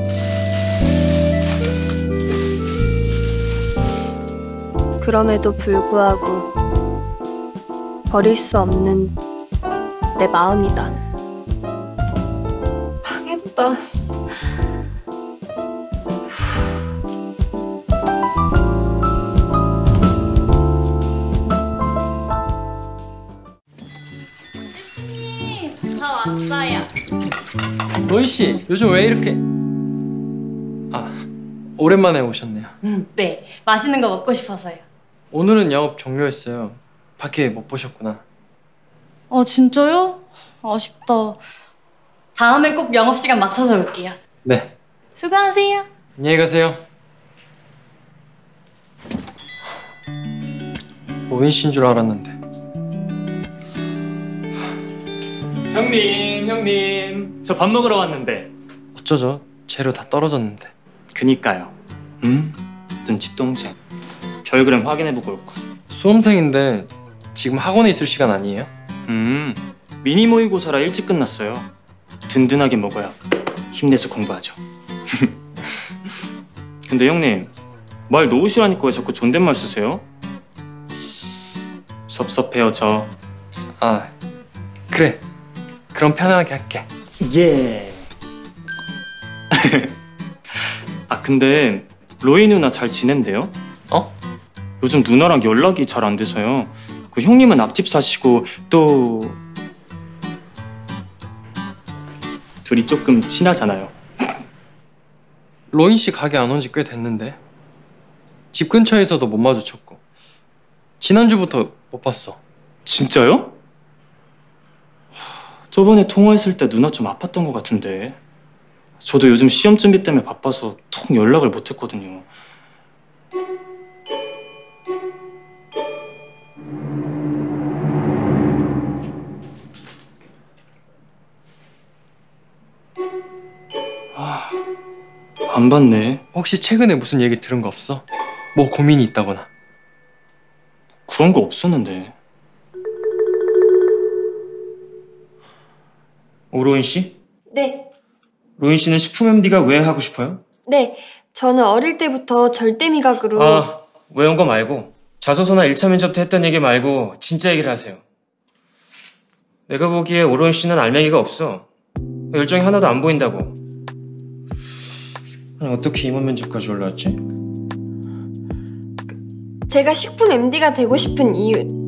그럼에도 불구하고 버릴 수 없는 내 마음이다. 망했다. 다 왔어요. 로이 씨, 요즘 왜 이렇게... 아, 오랜만에 오셨네요. 네, 맛있는 거 먹고 싶어서요. 오늘은 영업 종료했어요. 밖에 못 보셨구나. 아, 진짜요? 아쉽다. 다음엔 꼭 영업시간 맞춰서 올게요. 네. 수고하세요. 안녕히 가세요. 로인 씨인 줄 알았는데. 형님, 형님. 저 밥 먹으러 왔는데. 어쩌죠? 재료 다 떨어졌는데. 그니까요. 음? 눈치동생. 별그램 확인해보고 올 거. 수험생인데 지금 학원에 있을 시간 아니에요? 음, 미니 모의고사라 일찍 끝났어요. 든든하게 먹어야 힘내서 공부하죠. 근데 형님, 말 놓으시라니까 왜 자꾸 존댓말 쓰세요? 섭섭해요, 저. 아, 그래. 그럼 편하게 할게. 예. 아, 근데 로이 누나 잘 지낸대요? 어? 요즘 누나랑 연락이 잘 안 돼서요. 그 형님은 앞집 사시고 또 둘이 조금 친하잖아요. 로인 씨 가게 안 온 지 꽤 됐는데. 집 근처에서도 못 마주쳤고. 지난주부터 못 봤어. 진짜요? 저번에 통화했을 때 누나 좀 아팠던 것 같은데. 저도 요즘 시험 준비 때문에 바빠서 통 연락을 못 했거든요. 아, 안 봤네. 혹시 최근에 무슨 얘기 들은 거 없어? 뭐 고민이 있다거나. 그런 거 없었는데. 오로인 씨? 네, 로인 씨는 식품 엠디가 왜 하고 싶어요? 네. 저는 어릴 때부터 절대 미각으로. 아, 외운 거 말고 자소서나 일 차 면접 때 했던 얘기 말고 진짜 얘기를 하세요. 내가 보기에 오로인 씨는 알맹이가 없어. 열정이 하나도 안 보인다고. 아니, 어떻게 임원 면접까지 올라왔지? 제가 식품 엠디가 되고 싶은 이유는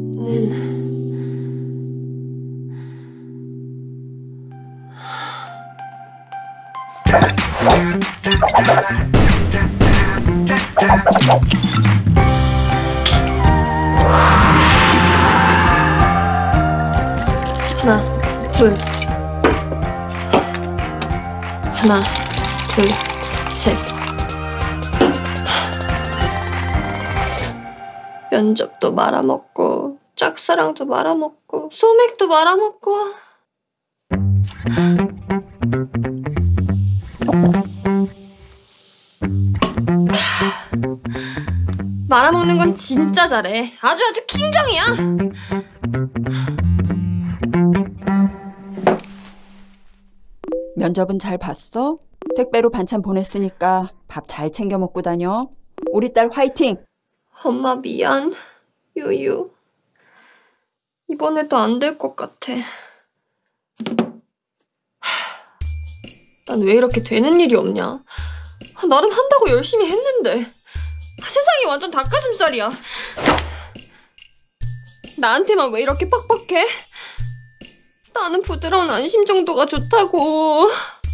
하나, 둘 하나, 둘, 셋. 면접도 말아먹고 짝사랑도 말아먹고 소맥도 말아먹고. 하... 나오는 건 진짜 잘해. 아주 아주 킹정이야. 면접은 잘 봤어? 택배로 반찬 보냈으니까 밥 잘 챙겨 먹고 다녀. 우리 딸 화이팅! 엄마 미안. 유유. 이번에도 안 될 것 같아. 난 왜 이렇게 되는 일이 없냐? 나름 한다고 열심히 했는데 세상이 완전 닭가슴살이야. 나한테만 왜 이렇게 빡빡해? 나는 부드러운 안심 정도가 좋다고.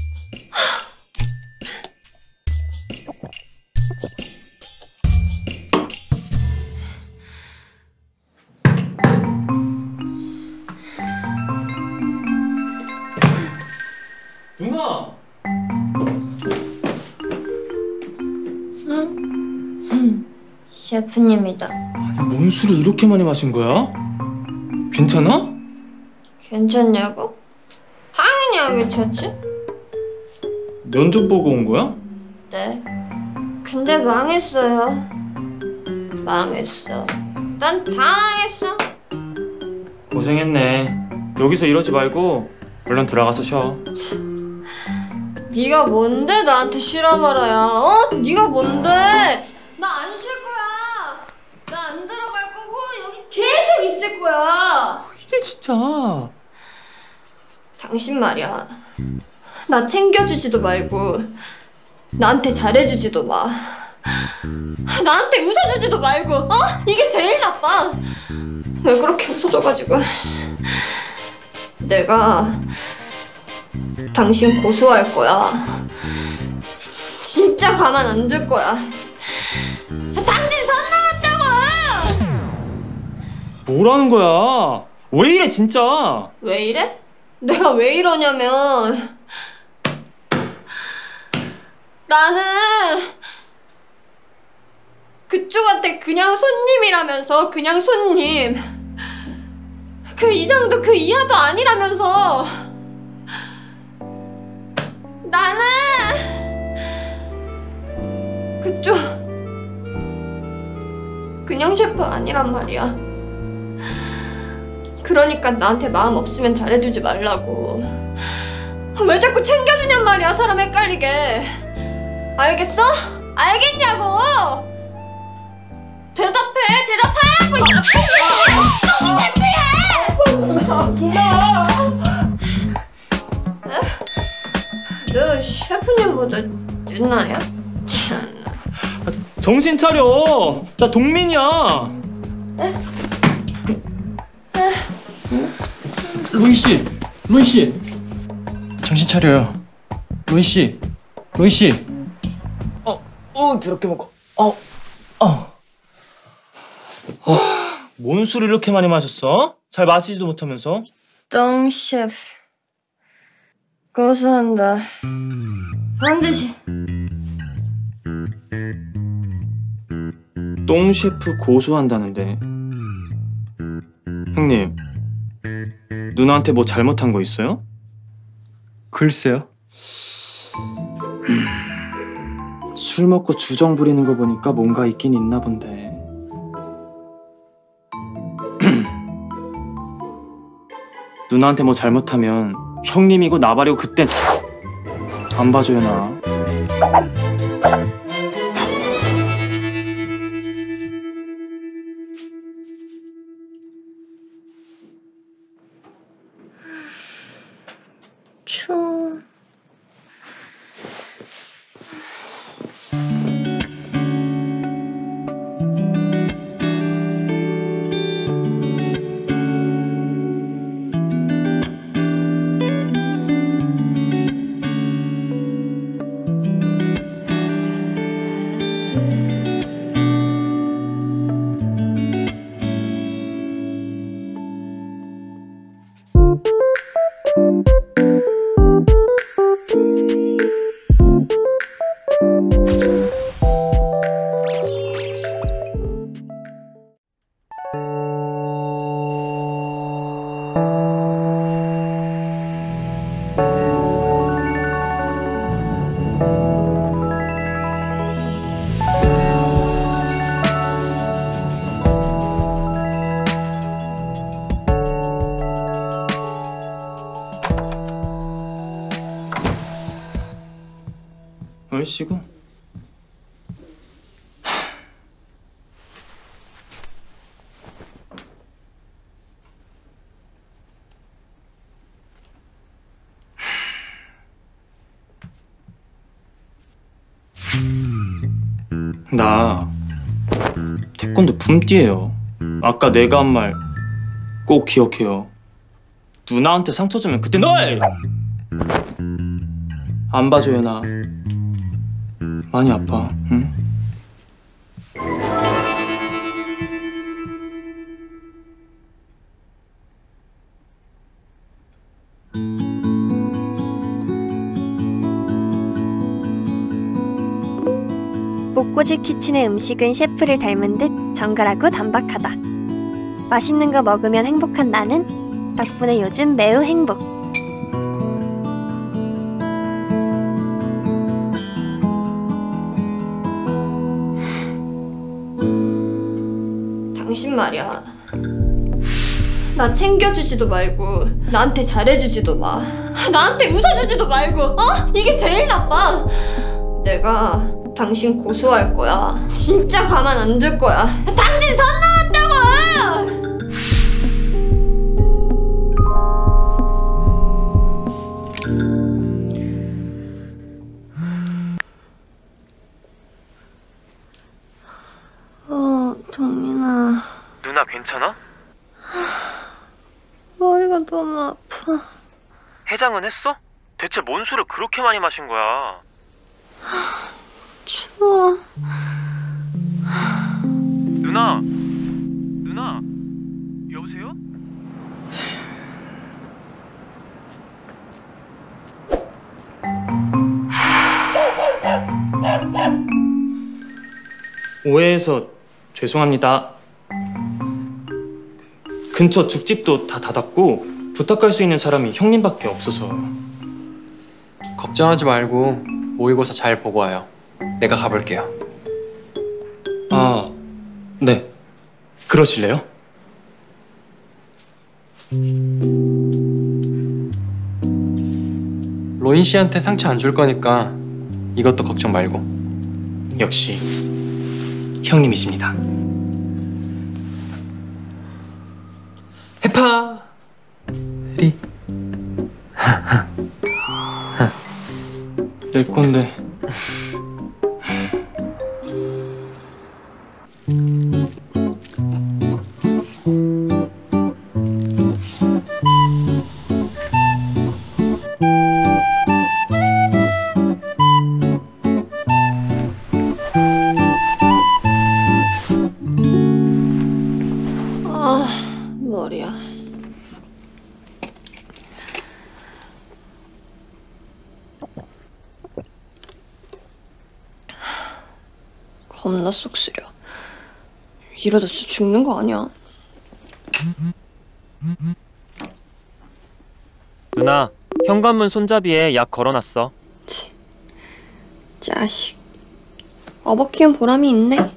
누나! 응? 셰프님이다. 아니, 뭔 술을 이렇게 많이 마신 거야? 괜찮아? 괜찮냐고? 당연히 안 괜찮지? 면접 보고 온 거야? 네. 근데 망했어요. 망했어. 난 다 망했어. 고생했네. 여기서 이러지 말고 얼른 들어가서 쉬어. 네가 뭔데 나한테 쉬라 말아야? 어? 네가 뭔데? 나 안 쉴 거야. 나 안 들어갈 거고 여기 계속 있을 거야. 이래 진짜. 당신 말이야. 나 챙겨주지도 말고 나한테 잘해주지도 마. 나한테 웃어주지도 말고. 어? 이게 제일 나빠. 왜 그렇게 웃어줘가지고. 내가 당신 고소할 거야. 진짜 가만 안 둘 거야. 당신 선 넘었다고! 뭐라는 거야? 왜 이래 진짜? 왜 이래? 내가 왜 이러냐면 나는 그쪽한테 그냥 손님이라면서. 그냥 손님. 그 이상도 그 이하도 아니라면서. 나는 그쪽 그냥 셰프 아니란 말이야. 그러니까 나한테 마음 없으면 잘해주지 말라고. 왜 자꾸 챙겨주냔 말이야, 사람 헷갈리게. 알겠어? 알겠냐고! 대답해! 대답하라고! 이 셰프야! 너 셰프님보다 누나야? 참나. 정신 차려. 나 동민이야. 로이 씨, 로이 씨, 정신 차려요. 로이 씨, 로이 씨. 어, 어, 더럽게 먹어. 어, 어. 어. 뭔 술을 이렇게 많이 마셨어? 잘 마시지도 못하면서. 똥 셰프 고소한다. 반드시. 똥 셰프 고소한다는데. 형님, 누나한테 뭐 잘못한 거 있어요? 글쎄요. 술 먹고 주정 부리는 거 보니까 뭔가 있긴 있나 본데. 누나한테 뭐 잘못하면 형님이고 나발이고 그땐 안 봐줘요 나. 추워. 씨고. 나 태권도 붐띠예요. 아까 내가 한 말 꼭 기억해요. 누나한테 상처 주면 그때 널! 안 봐줘요 나. 많이 아파. 응? 목고지 키친의 음식은 셰프를 닮은 듯 정갈하고 담박하다. 맛있는 거 먹으면 행복한 나는 덕분에 요즘 매우 행복. 당신 말이야. 나 챙겨주지도 말고 나한테 잘해주지도 마. 나한테 웃어주지도 말고. 어? 이게 제일 나빠. 내가 당신 고소할 거야. 진짜 가만 안 둘 거야. 당신 선 넘었다고! 어, 동민아. 누나 괜찮아? 머리가 너무 아파. 해장은 했어? 대체 뭔 술을 그렇게 많이 마신 거야? 추워. 누나! 누나! 여보세요? 오해해서 죄송합니다. 근처 죽집도 다 닫았고 부탁할 수 있는 사람이 형님밖에 없어서. 걱정하지 말고 모의고사 잘 보고 와요. 내가 가볼게요. 아, 네. 그러실래요? 로인 씨한테 상처 안 줄 거니까 이것도 걱정 말고. 역시 형님이십니다. 해파! 리. 내 건데. 아, 머리야. 겁나 쏙 쓰려. 이러다 진짜 죽는 거 아니야? 누나, 현관문 손잡이에 약 걸어놨어. 치, 자식. 어버 키운 보람이 있네.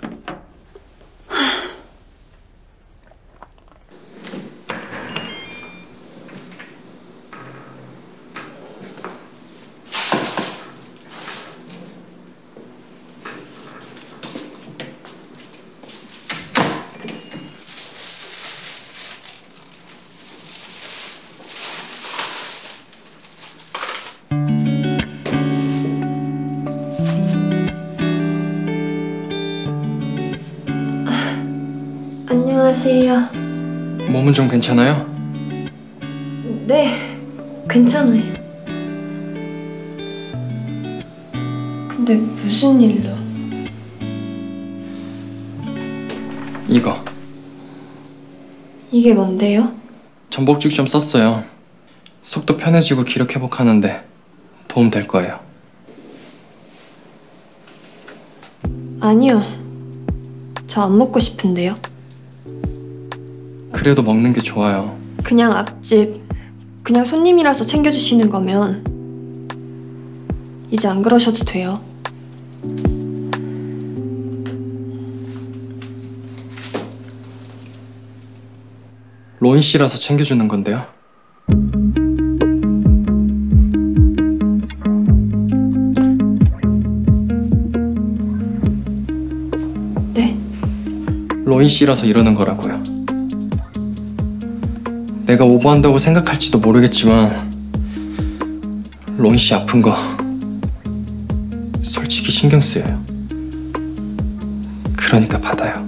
안녕하세요. 몸은 좀 괜찮아요? 네, 괜찮아요. 근데 무슨 일로? 이거 이게 뭔데요? 전복죽 좀 썼어요. 속도 편해지고 기력 회복하는데 도움 될 거예요. 아니요. 저 안 먹고 싶은데요. 그래도 먹는 게 좋아요. 그냥 앞집, 그냥 손님이라서 챙겨주시는 거면 이제 안 그러셔도 돼요. 로인 씨라서 챙겨주는 건데요. 로인 씨라서 이러는 거라고요. 내가 오버한다고 생각할지도 모르겠지만 로인 씨 아픈 거 솔직히 신경 쓰여요. 그러니까 받아요.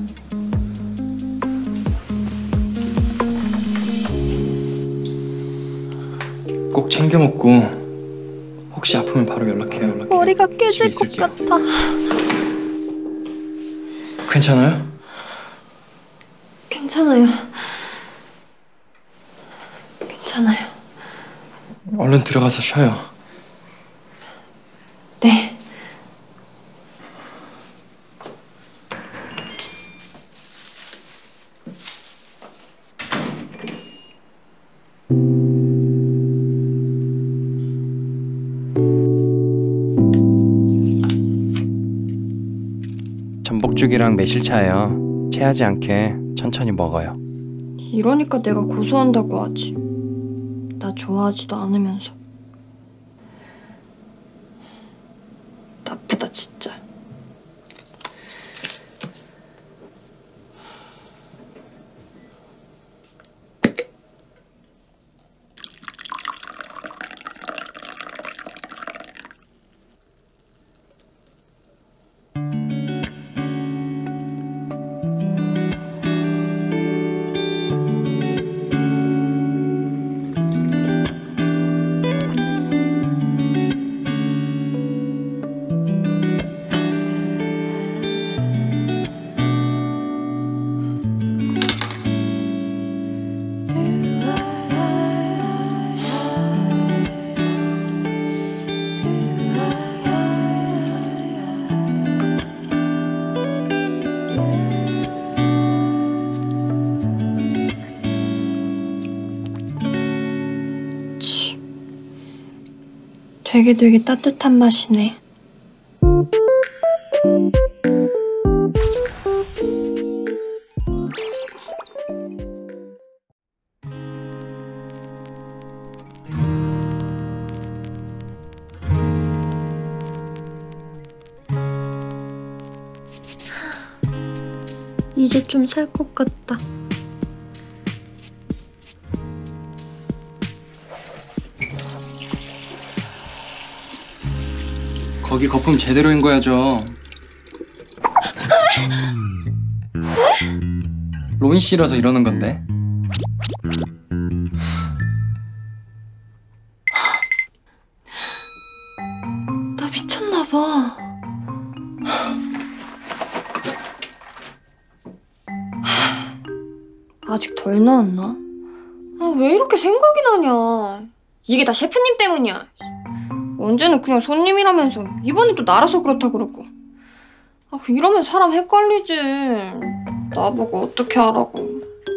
꼭 챙겨 먹고 혹시 아프면 바로 연락해요. 연락해요. 머리가 깨질 것 있을게요. 같아. 괜찮아요? 괜찮아요. 괜찮아요. 얼른 들어가서 쉬어요. 네. 전복죽이랑 매실차예요. 체하지 않게 천천히 먹어요. 이러니까 내가 고소한다고 하지. 나 좋아하지도 않으면서. 나쁘다 진짜. 되게 되게 따뜻한 맛이네. 이제 좀 살 것 같다. 거기 거품 제대로 인거야죠. 로인 씨라서 이러는 건데. 나 미쳤나 봐. 아직 덜 나왔나? 아, 왜 이렇게 생각이 나냐. 이게 다 셰프님 때문이야. 언제는 그냥 손님이라면서 이번엔 또 나라서 그렇다 그러고. 아, 이러면 사람 헷갈리지. 나보고 어떻게 하라고.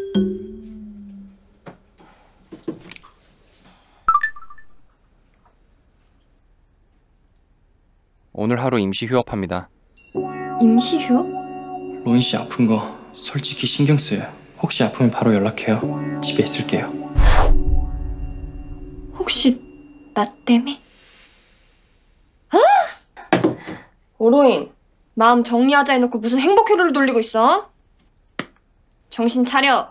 오늘 하루 임시 휴업합니다. 임시 휴업? 로인 씨 아픈 거 솔직히 신경 쓰여요. 혹시 아프면 바로 연락해요. 집에 있을게요. 혹시 나 때문에? 아! 오로인, 마음 정리하자 해놓고 무슨 행복회로를 돌리고 있어? 정신 차려.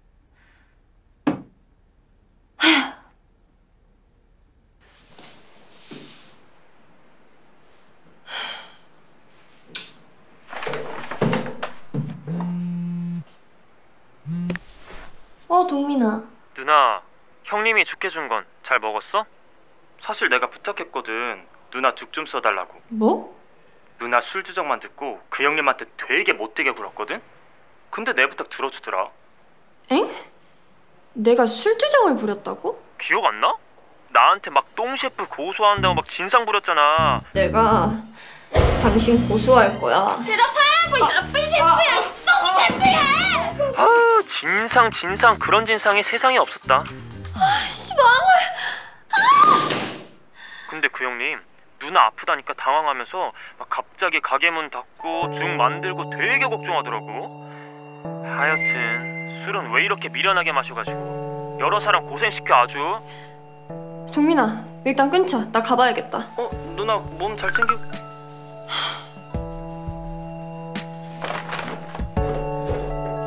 어, 동민아. 누나, 형님이 죽게 준 건 잘 먹었어? 사실 내가 부탁했거든. 누나 죽 좀 써달라고. 뭐? 누나 술 주정만 듣고 그 형님한테 되게 못되게 굴었거든? 근데 내 부탁 들어주더라. 엥? 내가 술주정을 부렸다고? 기억 안 나? 나한테 막 똥 셰프 고소한다고 막 진상 부렸잖아. 내가 당신 고소할 거야. 대답하라고, 이 나쁜 셰프야! 이 똥 셰프야! 아, 진상 진상 그런 진상이 세상에 없었다. 아씨, 망할. 근데 그 형님 누나 아프다니까 당황하면서 막 갑자기 가게 문 닫고 죽 만들고 되게 걱정하더라고. 하여튼 술은 왜 이렇게 미련하게 마셔가지고 여러 사람 고생시켜 아주. 동민아, 일단 끊자. 나 가봐야겠다. 어? 누나 몸 잘 챙기고.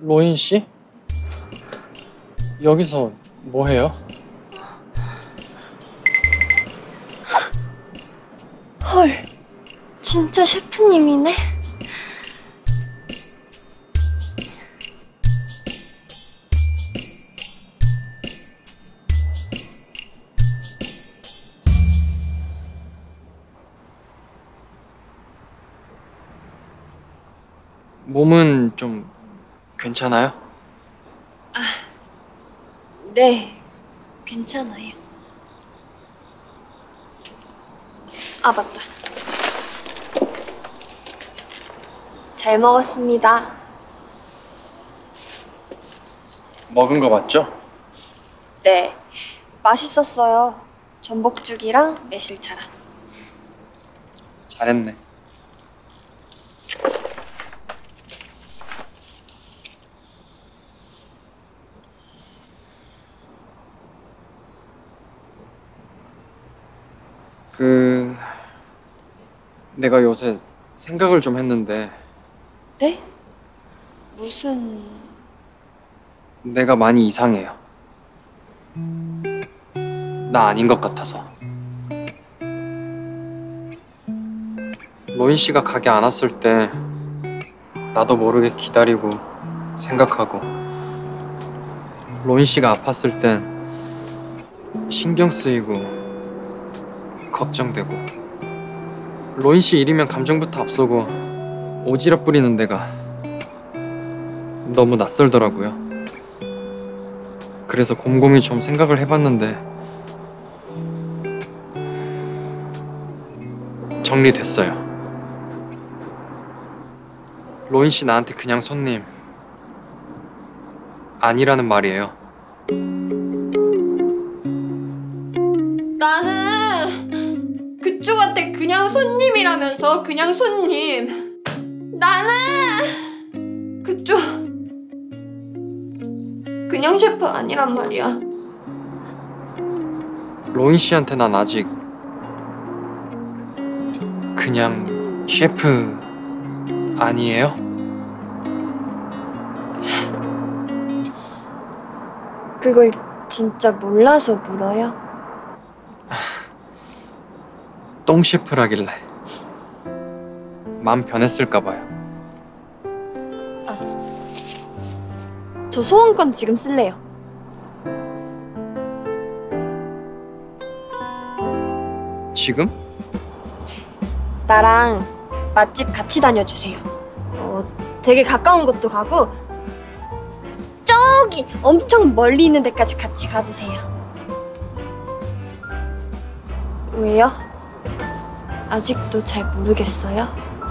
로인 씨? 여기서 뭐 해요? 헐, 진짜 셰프님이네? 몸은 좀 괜찮아요? 아, 네, 괜찮아요. 아, 맞다. 잘 먹었습니다. 먹은 거 맞죠? 네, 맛있었어요. 전복죽이랑 매실차랑. 잘했네. 그... 내가 요새 생각을 좀 했는데 네? 무슨... 내가 많이 이상해요. 나 아닌 것 같아서. 로인 씨가 가게 안 왔을 때 나도 모르게 기다리고 생각하고, 로인 씨가 아팠을 땐 신경 쓰이고 걱정되고, 로인 씨 일이면 감정부터 앞서고 오지랖 부리는 데가 너무 낯설더라고요. 그래서 곰곰이 좀 생각을 해봤는데 정리됐어요. 로인 씨 나한테 그냥 손님 아니라는 말이에요. 나는 그쪽한테 그냥 손님이라면서. 그냥 손님. 나는 그쪽 그냥 셰프 아니란 말이야. 로인 씨한테 난 아직 그냥 셰프 아니에요? 그걸 진짜 몰라서 물어요? 똥 셰프라길래 마음 변했을까 봐요. 저 소원권 지금 쓸래요. 지금? 나랑 맛집 같이 다녀주세요. 어, 되게 가까운 곳도 가고 저기 엄청 멀리 있는 데까지 같이 가주세요. 왜요? 아직도 잘 모르겠어요?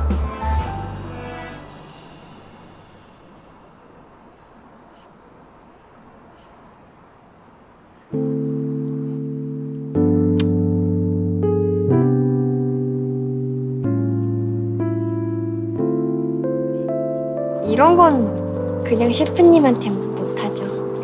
이런 건 그냥 셰프님한테 못하죠.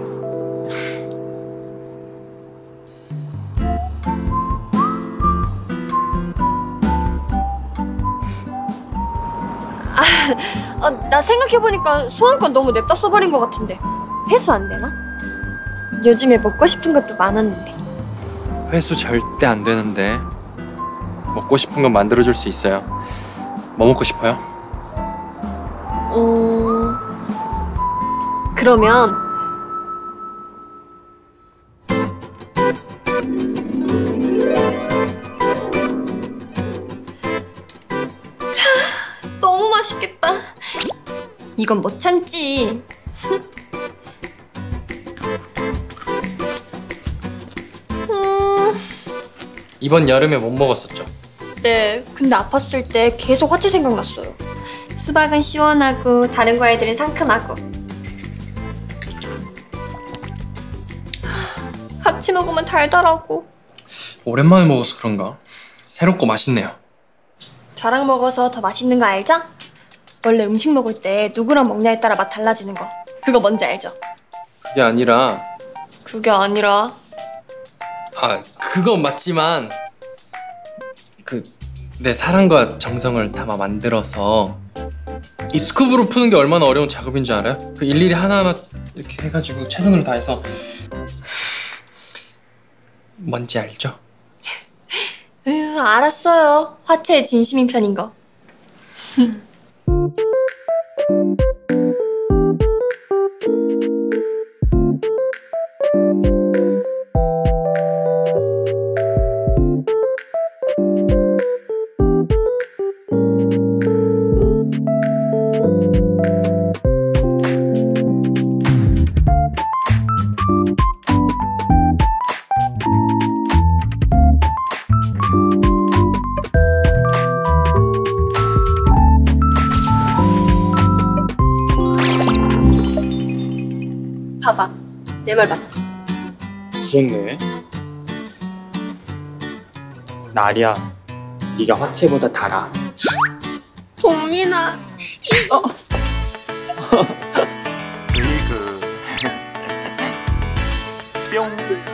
아, 아, 나 생각해보니까 소원권 너무 냅다 써버린 것 같은데 회수 안 되나? 요즘에 먹고 싶은 것도 많았는데. 회수 절대 안 되는데 먹고 싶은 건 만들어줄 수 있어요. 뭐 먹고 싶어요? 음... 그러면 하, 너무 맛있겠다. 이건 못 참지. 음... 이번 여름에 못 먹었었죠? 네, 근데 아팠을 때 계속 화채 생각났어요. 수박은 시원하고 다른 과일들은 상큼하고. 같이 먹으면 달달하고. 오랜만에 먹어서 그런가? 새롭고 맛있네요. 저랑 먹어서 더 맛있는 거 알죠? 원래 음식 먹을 때 누구랑 먹냐에 따라 맛 달라지는 거. 그거 뭔지 알죠? 그게 아니라... 그게 아니라... 아, 그건 맞지만 그 내 사랑과 정성을 담아 만들어서 이 스쿱으로 푸는 게 얼마나 어려운 작업인 줄 알아요? 그 일일이 하나하나 이렇게 해가지고 최선을 다해서. 뭔지 알죠? 으, 알았어요. 화채에 진심인 편인 거. 봐봐, 내 말 맞지? 그렇네. 나리야, 네가 화채보다 달아. 동민아, 어. 으이그 뿅